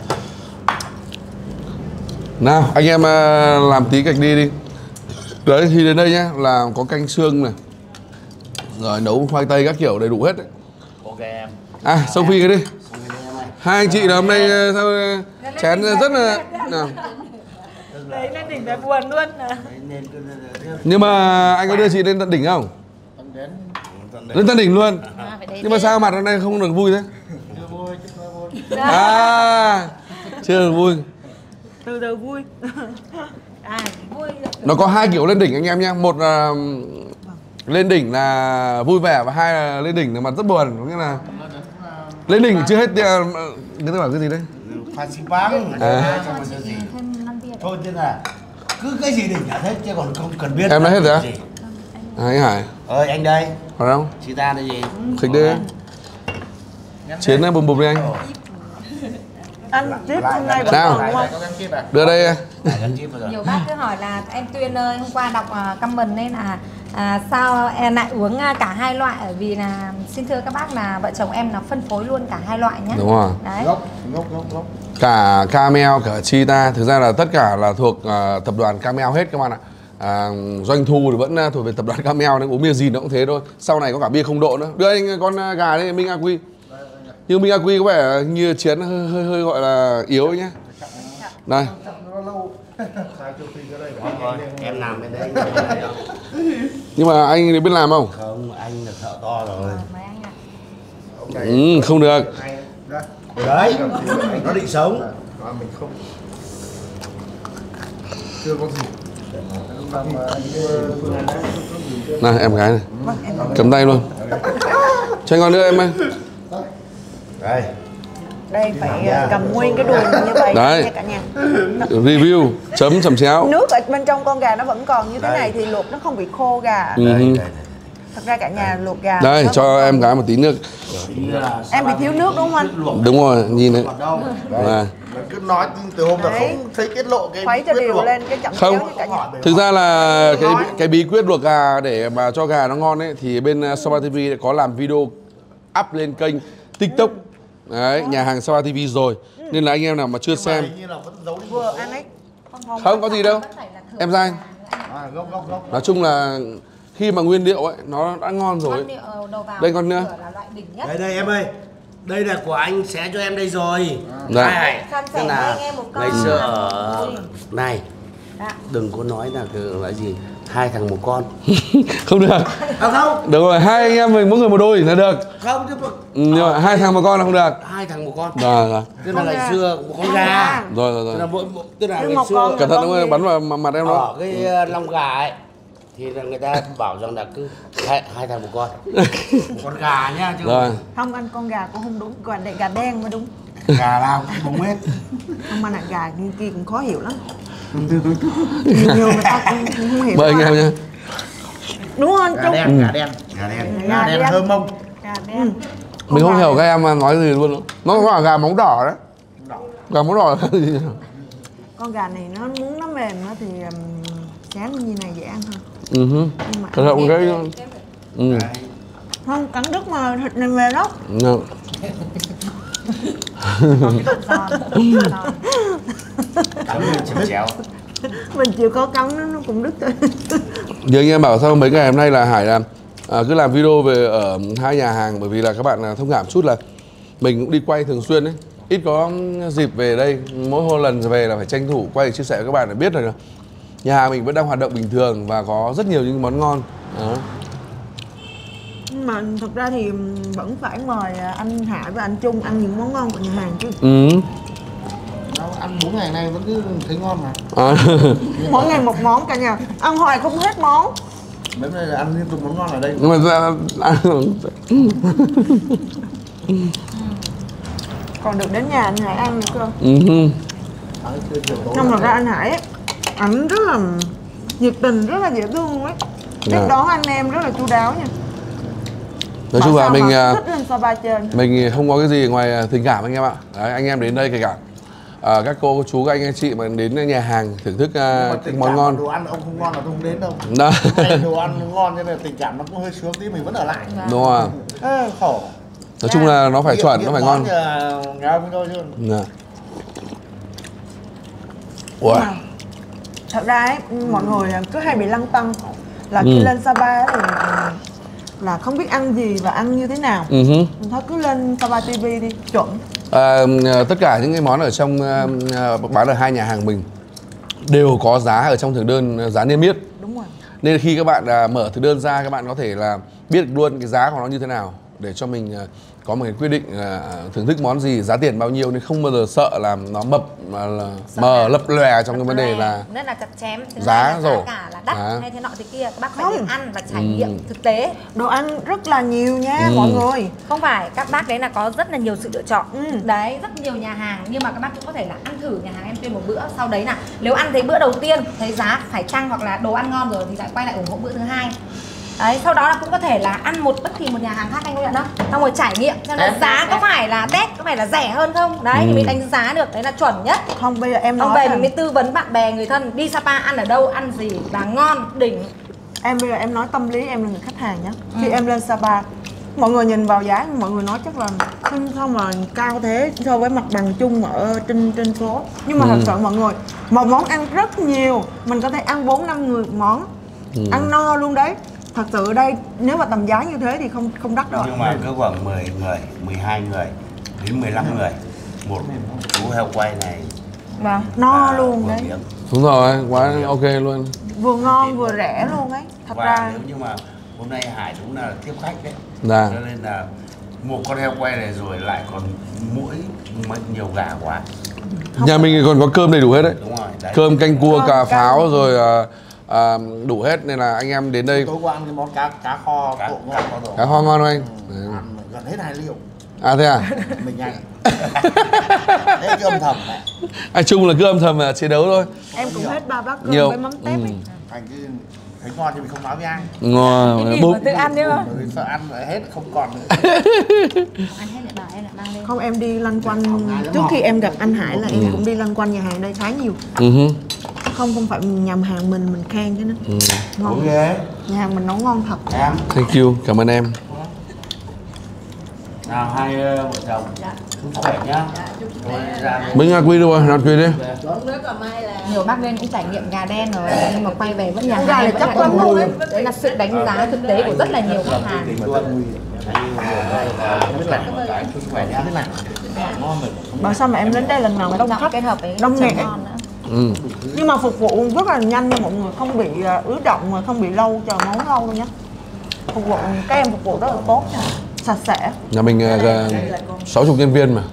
Nào, anh em à, làm tí gạch đi đi. Đấy thì đến đây nhá là có canh xương này. Rồi nấu khoai tây các kiểu đầy đủ hết đấy. Ok em. À, Sophie cái đi. Xong rồi đây em ơi. Hai anh chị là hôm nay ờ, sao ờ, chén rất là nào. Đấy lên đỉnh phải buồn luôn. Đấy, nên cứ Nhưng mà anh có đưa chị lên tận đỉnh không? tận đến Lên tận đỉnh luôn. À, phải để Nhưng mà sao mặt hôm nay không được vui thế? chưa vui chứ không vui. À, chưa được vui. Từ từ vui. À, vui. Nó có hai kiểu lên đỉnh anh em nhé. Một là lên đỉnh là vui vẻ và hai là lên đỉnh là mặt rất buồn. Có nghĩa là lên đỉnh chưa hết ờ, người ta bảo cái gì đấy? pha xi băng. À. Xong rồi cái gì? Thêm năm viên. Thôi thế là cứ cái gì đỉnh cả hết chứ còn không cần biết. Em đã hết rồi á? Gì. À, anh Hải, Ơi anh đây, phải không? Chita là gì? Khịch đi. Chiến này bùm bùm đi anh. Anh tiếp hôm nay vẫn Nào. còn đúng không? Có gắn chip à? Đưa đây. Lại gắn chip vào rồi. Nhiều bác cứ hỏi là em Tuyên ơi, hôm qua đọc uh, comment nên là à, sao em lại uống à, cả hai loại, bởi vì là xin thưa các bác là vợ chồng em là phân phối luôn cả hai loại nhé. Đúng rồi. Đấy. Ngốc, ngốc, ngốc, ngốc. Cả Camel, cả Chita, thực ra là tất cả là thuộc à, tập đoàn Camel hết các bạn ạ. À, doanh thu thì vẫn à, thuộc về tập đoàn Camel, nên uống bia gì nó cũng thế thôi. Sau này có cả bia không độ nữa. Đưa anh con à, gà đây, Minh A Quy. Nhưng Minh A Quy có vẻ như Chiến hơi hơi, hơi gọi là yếu ấy nhá. Đây. Nó lâu. Sao châu Phi cái đây Đúng rồi, em làm bên đấy. Nhưng mà anh thì biết làm không? Không, anh là thợ to rồi. Mời anh ạ. ông này Ừ, không được. hay đó. Đấy, nó định sống. Mà mình không chưa có gì. Mà mà anh Phương Anh nói không có gì chưa. Này em gái này. Cầm tay luôn. Cho anh con nữa em ơi. Đây. Đây phải ờ, cầm nguyên cái đùi như vậy Đấy. nha cả nhà. Review chấm chấm chéo. Nước ở bên trong con gà nó vẫn còn như thế Đây. này thì luộc nó không bị khô gà. Ừ. Đây, đây, đây. Thật ra cả nhà luộc gà. Đây nó cho vẫn em còn- gái một tí nước. Như là Em bị thiếu nước đúng không anh? luộc Đúng rồi, nhìn đấy. ở đâu? Và Mình cứ nói từ hôm là Đấy. không thấy tiết lộ cái Khuấy cho bí quyết đều luộc. lên cái chậm Không. chéo như cả nhà. thực ra là cái cái bí quyết luộc gà để mà cho gà nó ngon ấy thì bên uh, Sapa ti vi có làm video up lên kênh TikTok Đấy, nhà hàng Sapa ti vi rồi. Nên là anh em nào mà chưa xem. Như là vẫn giấu đi một Vừa số. ăn ấy. Không có gì đâu. Em ra anh. À, gốc gốc gốc. Nói chung là khi mà nguyên liệu ấy nó đã ngon rồi. Đây còn nữa. Đây đây em ơi. Đây là của anh sẽ cho em đây rồi. Dạ. Này, San tức sẻ là với anh em một con. ngày xưa ở này Dạ. đừng có nói là cái là gì hai thằng một con. Không được. À không, Được rồi, hai anh em mình mỗi người một đôi là được. không chứ mà- Ừ, nhưng mà hai thằng một con là không được. hai thằng một con. Rồi rồi. Tức là ngày xưa một con gà. Rồi rồi Tức là rồi. mỗi mỗi- tức là Nhưng ngày một xưa con Cẩn thận con đúng không? gì? Bắn vào mặt em ở đó. cái uh, lông gà ấy thì là người ta bảo rằng là cứ hai, hai thằng một con. Một con gà nhá chứ. Rồi. Không ăn con gà cũng không đúng, còn gà đen mới đúng. Gà nào cũng đúng hết. Không ăn gà kia, kia cũng khó hiểu lắm. Nhiều người ta cũng không hiểu. Mời anh em nhá. Đúng không Gà Trung? đen, gà đen. Gà đen. Gà đen thơm không? Gà đen. Mình không hiểu các em nói gì luôn. Nó gọi là gà móng đỏ đấy. Gà móng đỏ là cái gì? Con gà này nó muốn nó mềm nó thì um, chán như này dễ ăn hơn. Ừ hứ. Nhưng mà Cẩn thận cái. Ừ. không cắn đứt mà thịt này mềm lắm. Dạ. Cắn lên chéo chéo. Mình chịu có cắn nó, nó cũng đứt thôi. Giờ anh em bảo sao mấy ngày hôm nay là Hải làm à, cứ làm video về ở hai nhà hàng, bởi vì là các bạn thông cảm chút là mình cũng đi quay thường xuyên đấy, ít có dịp về đây, mỗi hồi lần về là phải tranh thủ quay để chia sẻ với các bạn để biết rồi. Nhà hàng mình vẫn đang hoạt động bình thường và có rất nhiều những món ngon. Đó. Nhưng mà thật ra thì vẫn phải mời anh Hải và anh Trung ăn những món ngon của nhà hàng chứ. Ừ. Nó ăn bốn ngày nay vẫn cứ thấy ngon mà. À. Mỗi ngày một món cả nhà, ăn hoài không hết món. Mấy hôm nay là ăn liên tục món ngon ở đây. Nhưng mà ra Còn được đến nhà anh Hải ăn nữa cơ. ừ. Ăn trưa chiều tối. Nhưng mà ra anh Hải ấy, ảnh rất là nhiệt tình, rất là dễ thương luôn ấy. Tiếp Dạ. đón anh em rất là chu đáo nha. Nói chung Bảo là sao mình mà à, thích lên Sapa chơi. mình không có cái gì ngoài tình cảm anh em ạ. Đấy, anh em đến đây kể cả à, các cô, các chú, các anh, anh chị mà đến nhà hàng thưởng thức à, các món ngon. Đồ ăn ông không ngon là tôi không đến đâu. Đó. Đây đồ ăn ngon cho nên tình cảm nó cũng hơi sướng tí mình vẫn ở lại. Đúng rồi. Ê, khổ. Nói chung là nó phải Nghiệm- chuẩn, nghiệm nó phải món ngon. thì là nhà ông thôi chứ. Dạ. Ủa? Nhưng mà thật ra ấy, mọi người cứ hay bị lăn tăn là khi Ừ. lên Sapa thì là không biết ăn gì và ăn như thế nào. Ừ hứ. Mình thôi cứ lên Sapa ti vi đi, chuẩn. À, tất cả những cái món ở trong à, à, bán ở hai nhà hàng mình đều có giá ở trong thực đơn, giá niêm yết. Đúng rồi. Nên khi các bạn à, mở thực đơn ra, các bạn có thể là biết được luôn cái giá của nó như thế nào để cho mình à, có một cái quyết định à, thưởng thức món gì, giá tiền bao nhiêu, nên không bao giờ sợ làm nó mập mà là mờ lấp lòe trong cái vấn đề là rất là chặt chém. Thứ giá hai là rồi. giá cả là đắt À. hay thế nọ thế kia, các bác phải Không. đến ăn và trải nghiệm thực tế. Đồ ăn rất là nhiều nha Ừ. mọi người. Không phải, các bác đấy là có rất là nhiều sự lựa chọn. Ừ. Đấy, rất nhiều nhà hàng, nhưng mà các bác cũng có thể là ăn thử nhà hàng Em Tuyền một bữa, sau đấy là nếu ăn thấy bữa đầu tiên thấy giá phải chăng hoặc là đồ ăn ngon rồi thì lại quay lại ủng hộ bữa thứ hai. Đấy, sau đó là cũng có thể là ăn một bất kỳ một nhà hàng khác, anh có nhận không? Xong rồi trải nghiệm xem là Test, giá test, có test. phải là test, có phải là rẻ hơn không? Đấy, thì mình đánh giá được, đấy là chuẩn nhất. Không, bây giờ em Xong nói về là, mình mới tư vấn bạn bè, người thân đi Sapa ăn ở đâu, ăn gì là ngon, đỉnh. em bây giờ em nói tâm lý em là người khách hàng nhé. Khi em lên Sapa, mọi người nhìn vào giá, mọi người nói chắc là sao sao mà cao thế so với mặt bằng chung ở trên trên phố. Nhưng mà Ừ. thật sự mọi người, một món ăn rất nhiều, mình có thể ăn bốn năm người một món, Ừ. ăn no luôn đấy. Thật sự ở đây nếu mà tầm giá như thế thì không không đắt đâu. Nhưng mà cứ khoảng mười người, mười hai người đến mười lăm người một cú heo quay này Vâng, no là luôn vừa đấy. miếng. đúng rồi, quá ok luôn. Vừa ngon vừa rẻ luôn ấy. Thật Và ra nếu như mà hôm nay Hải đúng là tiếp khách đấy, Dạ. cho nên là một con heo quay này rồi lại còn mỗi mấy nhiều gà quá. Nhà mình còn có cơm đầy đủ hết đấy. Đúng rồi đấy. Cơm, canh cua, Cơm, cà canh. pháo rồi à, à, đủ hết, nên là anh em đến đây Tối qua ăn cái món cá cá kho Cá- trộn cá ngon. kho trộn. cá kho ngon không anh? Ừ, ăn gần hết hai liệu. À thế à? Mình nhanh. Đấy cái âm thầm này. Anh Trung là cứ âm thầm à, chiến đấu thôi. em cũng hết ba bát cơm Nhiều. với mắm tép Ừ. ấy. Thành cái thấy ngon thì mình không nói với ai. Ngon. Bụng. Tự ăn đi không? Bởi vì sợ ăn lại hết không còn nữa. Ăn hết lại bảo em lại mang lên. Không, em đi lanh quanh trước khi em gặp anh Hải là em cũng đi lanh quanh nhà hàng đây khá nhiều. Ừ hứ. Không không phải nhằm hàng mình mình khen chứ nó Ừ. ngon. Ok. Nhà hàng mình nấu ngon thật. Em. Thank you, cảm ơn em. Nào hai uh, vợ chồng. Dạ. Chúc khỏe nhá. Dạ, chúc sức Thôi khỏe. ra đây. Mình Quy đâu rồi, làm Quy đi. Nhiều bác lên cũng trải nghiệm gà đen rồi nhưng mà quay về vẫn nhà Con gà hàng này vẫn chắc là lắm con luôn mồi. ấy. Đấy là sự đánh giá thực tế của rất là nhiều khách hàng. Tình luôn. Chúc khỏe nhá. Bảo sao mà em đến đây lần nào đông khách kết hợp với đông chả nghẹt. ngon nữa. Ừ. Nhưng mà phục vụ rất là nhanh nha mọi người, không bị à, ứ động mà không bị lâu, chờ nấu lâu đâu nhá. Phục vụ, các em phục vụ rất là tốt nha, sạch sẽ. Nhà mình sáu chục nhân viên mà.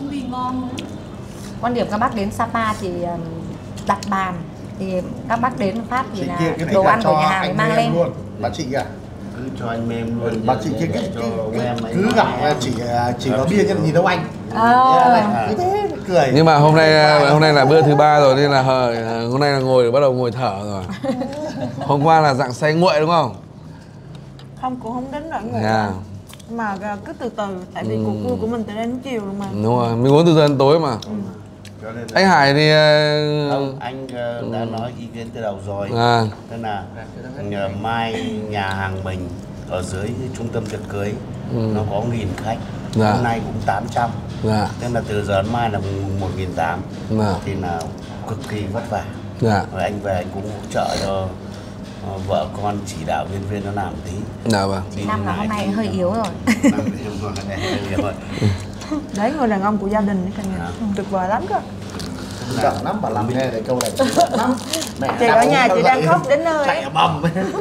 Quan điểm các bác đến Sapa thì um, đặt bàn thì các bác đến phát thì Chị là kia cái này đồ là ăn cho của nhà hàng thì anh mang em lên. luôn. Bà chị à? Cứ cho anh mềm luôn. Bà chị kia cái, Cho cái, cái, em ấy cứ nói gặp em. chỉ chỉ có bia nhưng nhìn đâu anh. Ờ. Cứ thế cười. Nhưng mà hôm nay hôm nay là bữa thứ ba rồi nên là hờ- hôm nay là ngồi bắt đầu ngồi thở rồi. Hôm qua là dạng say nguội đúng không? Không, cũng không đến nỗi ngủ. Yeah. Mà à, cứ từ từ, tại vì cuộc vui của mình từ đến chiều luôn mà. Đúng rồi, mình uống từ giờ đến tối mà. Cho nên là- Anh Hải thì Không, anh uh, đã nói ý kiến từ đầu rồi. à, Nên là uh, mai nhà hàng mình ở dưới trung tâm tiệc cưới Ừ. nó có nghìn khách. Dạ. Hôm nay cũng tám trăm. dạ, Nên là từ giờ đến mai là một nghìn tám trăm. dạ, Thì là cực kỳ vất vả. dạ, Rồi anh về anh cũng hỗ trợ cho uh, vợ con chỉ đạo nhân viên nó làm tí. dạ vâng. Chị Năm là hôm nay hơi yếu rồi. Năm em rồi, em hơi rồi. Đấy, người đàn ông của gia đình đấy cả nhà. Dạ. Tuyệt vời lắm cơ. Giận lắm, bà làm nghe cái câu này giận lắm. Mẹ Chị đang ở nhà uống chị dậy, đang khóc đến nơi chạy ấy. ở bầm.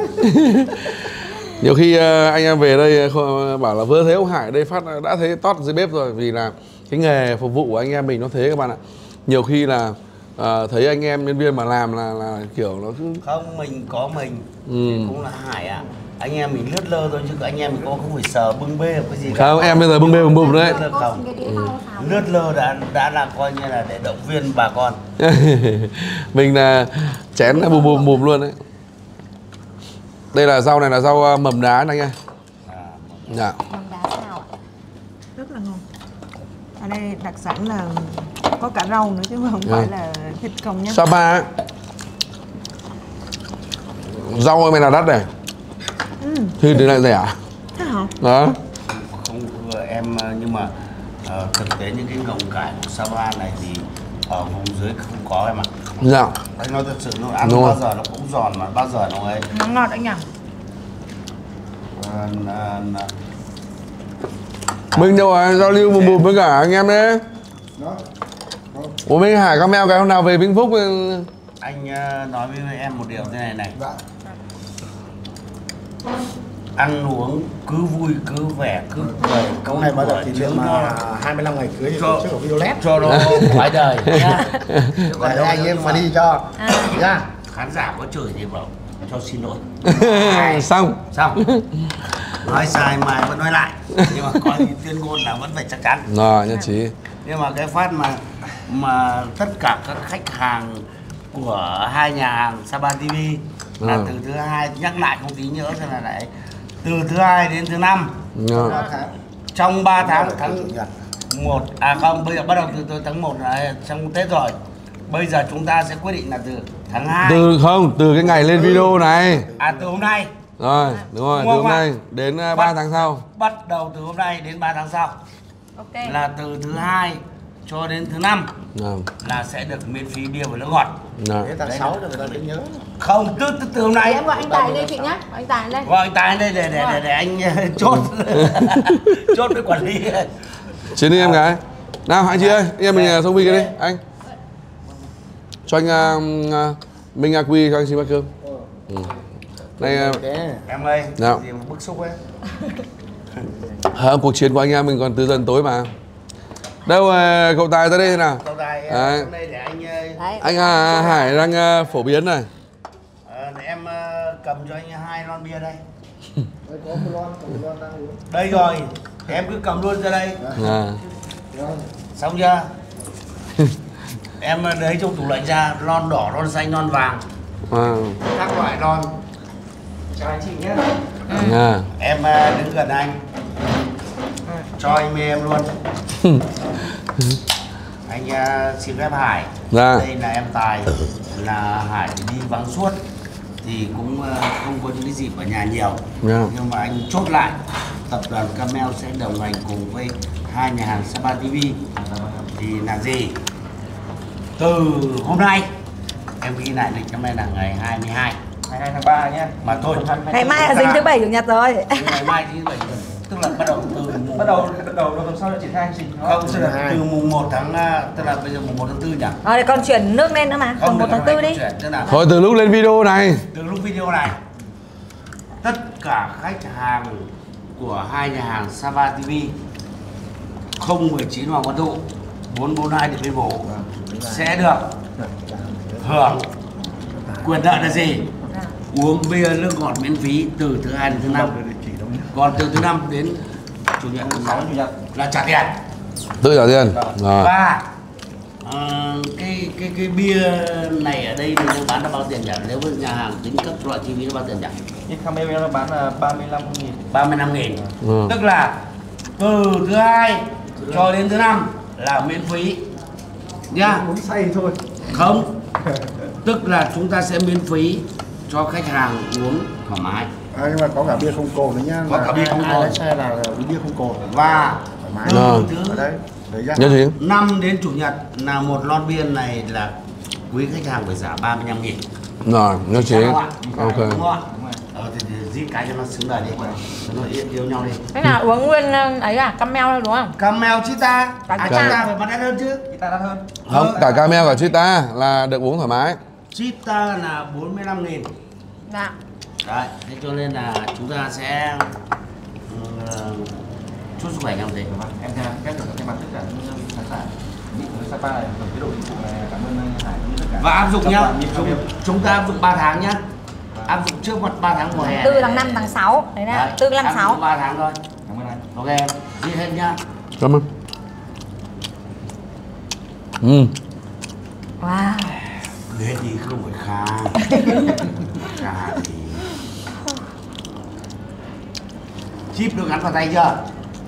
Nhiều khi ờ, anh em về đây kho- bảo là vừa thấy ông Hải đây phát đã thấy tót dưới bếp rồi, vì là cái nghề phục vụ của anh em mình nó thế các bạn ạ. Nhiều khi là ờ, thấy anh em nhân viên mà làm là là kiểu nó cứ Không, mình có mình Ừ. thì cũng là Hải à. Anh em mình lướt lơ thôi chứ anh em mình có không phải sờ bưng bê cái gì cả. không, em bây giờ bưng bê bưng bụng đấy. Lướt lơ không. Lướt lơ đã đã là coi như là để động viên bà con. Mình là chén là bùm bùm bùm luôn đấy. Đây là rau này là rau ờ, mầm đá này anh ơi. À, Dạ. Mắm đá sao ạ? Rất là ngon. Ở đây đặc sản là có cả rau nữa chứ không Ừ. phải là thịt không nhé. Sapa ấy. Rau này là đắt này. Ừ. Thịt thì lại rẻ. Thế hả? Đó. không em nhưng mà ờ, thực tế những cái ngồng cải của Sapa này thì ở vùng dưới không có em ạ. Dạ. Anh nói thật sự nó ăn Đúng bao rồi. giờ nó cũng giòn mà bao giờ nó ấy. Nó ngọt anh nhỉ? Ờ, ờ, ờ, Mình đâu à, giao lưu bùm bùm với cả anh em đấy. Đó. Ủa mình Hải có mèo cái hôm nào về Vĩnh Phúc ừ, anh ờ, nói với em một điều thế này này. Dạ. Ăn uống cứ vui cứ vẻ cứ cười Câu này bao giờ kỷ chứ niệm nó mà hai mươi lăm ngày cưới thì Cho- tổ chức ở Violet. cho nó quái đời nhá. Để anh em mà đi cho. Nhá. Khán giả có chửi thì bảo cho xin lỗi. xong. Xong. Nói sai mai vẫn nói lại. Nhưng mà có những tuyên ngôn là vẫn phải chắc chắn. Rồi nhất trí. Nhưng mà cái phát mà mà tất cả các khách hàng của hai nhà hàng Sapa ti vi là Ừ. từ thứ hai, nhắc lại không tí nhớ xem là lại từ thứ hai đến thứ năm Dạ. trong ba tháng tháng Chủ nhật. một à không bây giờ bắt đầu từ, từ tháng một là trong Tết rồi. Bây giờ chúng ta sẽ quyết định là từ tháng hai Từ không, từ cái ngày lên video này. à từ hôm nay Rồi, đúng rồi, Đúng từ không hôm ạ? nay đến uh, ba tháng sau. bắt đầu từ hôm nay đến ba tháng sau Ok. là từ thứ hai cho đến thứ năm Dạ. là sẽ được miễn phí bia và nước ngọt. Dạ. Thế tháng sáu cho người ta đến nhớ. Không, từ từ, từ hôm Thì nay em gọi anh Tài lên chị nhá. Gọi anh Tài lên. gọi anh Tài đây để để để, để anh uh, chốt chốt với quản lý. Chiến đi em gái. Nào hai chị ơi, anh em mình uh, xong cái đi, anh. Cho anh uh, uh, Minh A Quy cho anh xin bát cơm. Ừ. Này uh, Thế. Em ơi, Nào. gì mà bức xúc ấy. Không, cuộc chiến của anh em mình còn từ dần tối mà. Đâu uh, cậu Tài tới đây thế nào? Câu tài Đấy. hôm nay để anh uh, Đấy. Anh Hà, Hải đang uh, phổ biến này. ờ, để em uh, cầm cho anh hai lon bia đây. Đây có một lon, có một lon đang uống. Đây rồi, em cứ cầm luôn ra đây. À. Rồi. Xong chưa? Em uh, lấy trong tủ lạnh ra, lon đỏ, lon xanh, lon vàng, À. các loại lon. Chào anh chị nhé. À. Em uh, đứng gần anh, cho anh mê em luôn. Anh uh, xin phép Hải. Dạ. Đây là em Tài, là Hải thì đi vắng suốt thì cũng uh, không có những cái dịp ở nhà nhiều. Dạ. Nhưng mà anh chốt lại tập đoàn Camel sẽ đồng hành cùng với hai nhà hàng Sapa ti vi thì là gì? Từ hôm nay em ghi lại lịch hôm nay là ngày hai mươi hai hai mươi hai tháng ba nhé. mà thôi. Ngày mai là dính thứ bảy chủ nhật rồi. Ngày mai thứ bảy tức là bắt đầu từ mùng... Bắt đầu bắt đầu đầu tuần sau là triển khai chương trình. Không, tức là từ mùng một tháng, tức là bây giờ mùng một tháng tư nhỉ? Rồi còn chuyển nước lên nữa mà, Không, mùng một tháng tư đi. Tức là Thôi từ lúc lên video này, từ lúc video này tất cả khách hàng của hai nhà hàng Sapa ti vi không một chín Hoàng Văn Thụ bốn bốn hai Điện Biên Phủ sẽ được hưởng quyền lợi là gì? Uống bia nước ngọt miễn phí từ thứ hai đến thứ năm, còn từ thứ năm đến chủ nhật thứ sáu chủ nhật là trả tiền, tự trả tiền. Rồi. và uh, cái cái cái bia này ở đây mình đang bán là bao tiền nhỉ? Nếu với nhà hàng tính cấp loại chi phí nó bao tiền nhỉ? Nhưng Camel nó bán là ba mươi lăm nghìn. ba mươi lăm nghìn. Ừ. Tức là từ thứ hai cho đến thứ năm là miễn phí nhá. Uống say thôi. Không, tức là chúng ta sẽ miễn phí cho khách hàng uống thoải mái. À, nhưng mà có cả bia không cồn nữa nhá. Có cả bia không ai cồn. lái xe là uống bia không cồn. Và Thoải mái. từ Rồi. thứ Ở đấy. Đấy ra. Nhớ gì? năm đến chủ nhật là một lon bia này là quý khách hàng phải trả ba mươi lăm nghìn. Rồi, nhớ chị. Đúng không ạ? Ok. Đúng không ạ? Ờ, thì, thì giết cái cho nó xứng đời đi, cho nó yêu, yêu nhau đi. Thế nào uống nguyên ấy à, Camel thôi đúng không? Camel Chita, Cả à, Chita. Chita phải bán đắt hơn chứ. Kita đắt hơn. Không, cả Camel cả Chita là được uống thoải mái. Chita là bốn mươi lăm nghìn. Dạ. Đấy, thế cho nên là chúng ta sẽ uh, chúc sức khỏe nhau thế. Em theo cách được thay mặt tất cả những khán giả bị với Sapa này, ở cái đội dịch vụ này, cảm ơn anh Hải cũng như tất cả. Và áp dụng Tập nhá, đoàn nhịp chúng, Camel. chúng ta áp dụng ba tháng nhá. Áp dụng trước mặt ba tháng mùa hè. Từ tháng năm tháng sáu đấy nè, từ tháng năm sáu. ba tháng thôi. Cảm ơn anh. Ok em, đi hết nhá. Cảm ơn. Ừ. Wow. Ghê thì không phải khá. Khá thì chip được gắn vào tay chưa?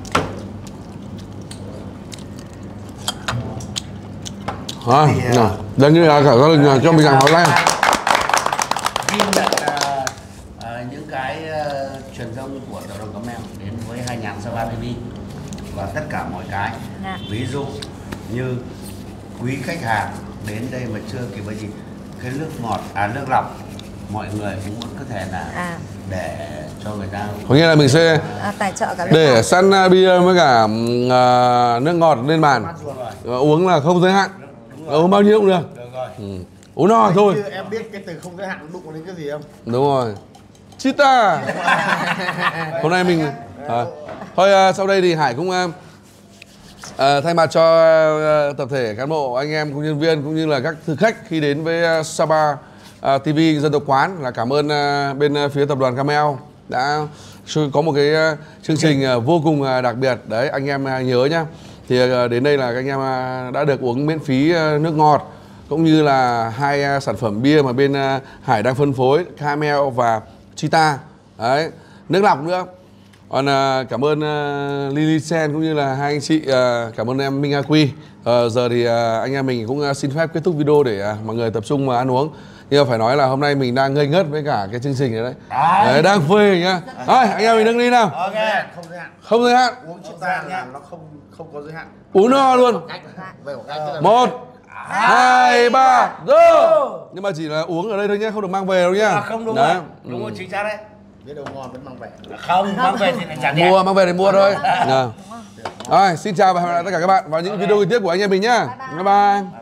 Rồi, Thì, rồi. Đây như là cả gia đình cho mình rằng hỏi like. Ghi nhận uh, uh, những cái uh, truyền thông của tập đoàn Camel đến với hai nhà hàng Sapa ti vi và tất cả mọi cái. Dạ. Ví dụ như quý khách hàng đến đây mà chưa kịp cái gì, cái nước ngọt, à nước lọc, mọi người cũng vẫn có thể là À. để cho người ta. Có nghĩa là mình sẽ À, tài trợ cả để nước săn uh, bia với cả uh, nước ngọt lên bàn. Uh, uống là không giới hạn. Uh, uống bao nhiêu cũng được. Được rồi. Ừ. Uống no thôi. Chứ em biết cái từ không giới hạn đụng đến cái gì không? Đúng rồi. Chita. Hôm nay mình à, thôi uh, sau đây thì Hải cũng uh, uh, thay mặt cho uh, tập thể cán bộ, anh em công nhân viên cũng như là các thực khách khi đến với uh, Sapa uh, ti vi Dân Tộc Quán là cảm ơn uh, bên uh, phía tập đoàn Camel đã có một cái uh, chương trình uh, vô cùng uh, đặc biệt đấy, anh em uh, nhớ nhá. Thì uh, đến đây là các anh em uh, đã được uống miễn phí uh, nước ngọt cũng như là hai uh, sản phẩm bia mà bên uh, Hải đang phân phối, Camel và Chita. Đấy, nước lọc nữa. Còn uh, cảm ơn uh, Lily Sen cũng như là hai anh chị, uh, cảm ơn em Minh A Quy. Uh, giờ thì uh, anh em mình cũng uh, xin phép kết thúc video để uh, mọi người tập trung mà ăn uống. Nhưng mà phải nói là hôm nay mình đang ngây ngất với cả cái chương trình này đấy. Đấy, đang phê nhá. Thôi, anh em mình đứng đi nào. Ok. Không giới hạn. Không giới hạn. Uống Chita là nó không không có giới hạn. Uống no luôn. Về một cái tức là Một, hai, ba, go. Nhưng mà chỉ là uống ở đây thôi nhá, không được mang về đâu nhá. À, không đúng Đấy. rồi. Đúng rồi, chính xác đấy. biết đâu ngon vẫn mang về. Không, mang về thì lại trả tiền. Mua, mang về thì mua thôi. Dạ. Rồi, xin chào và hẹn gặp lại tất cả các bạn vào những video kế tiếp của anh em mình nhá. Bye bye.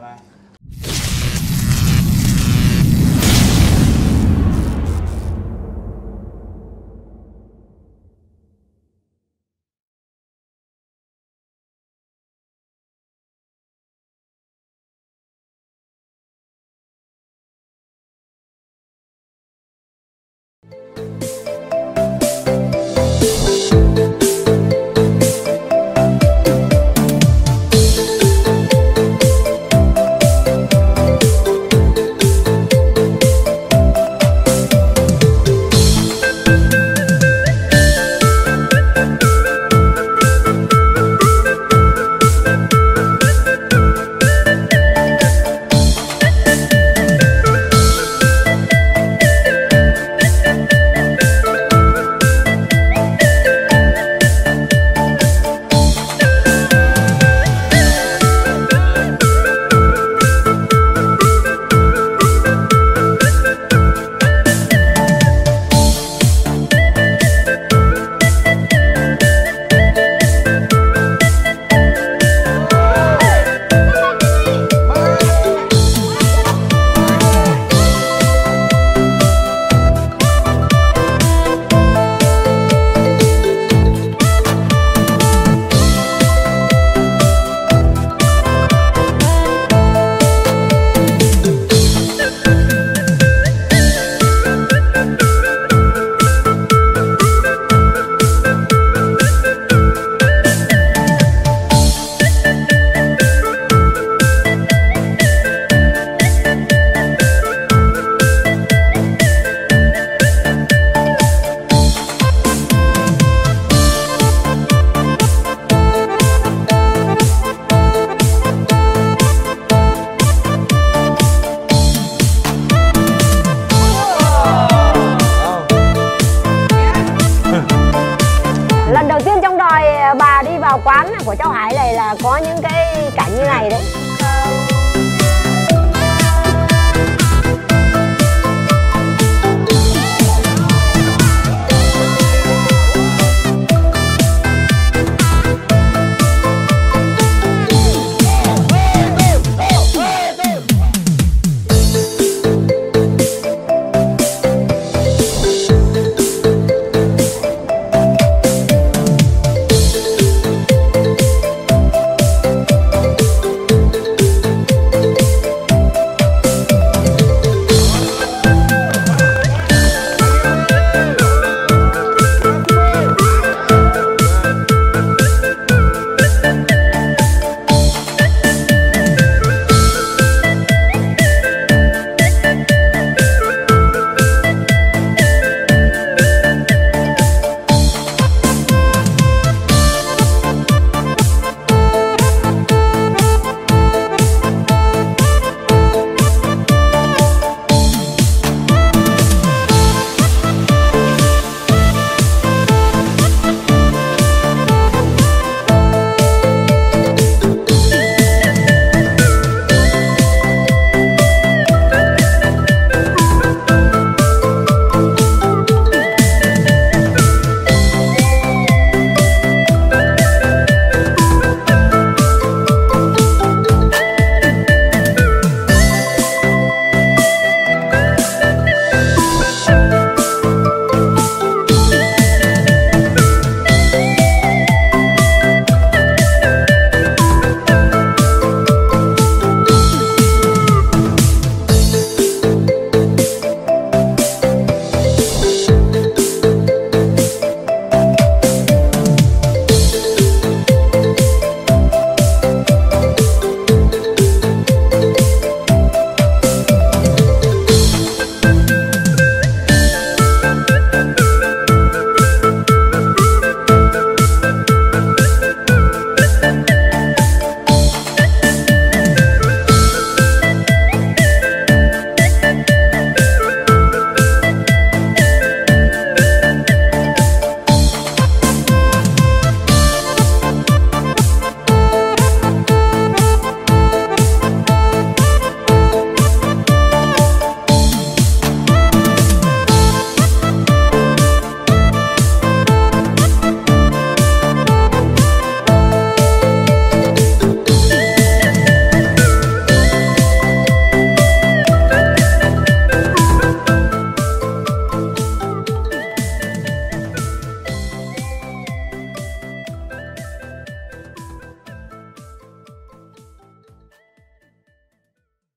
bà đi vào quán của cháu Hải này là có những cái cảnh như này đấy.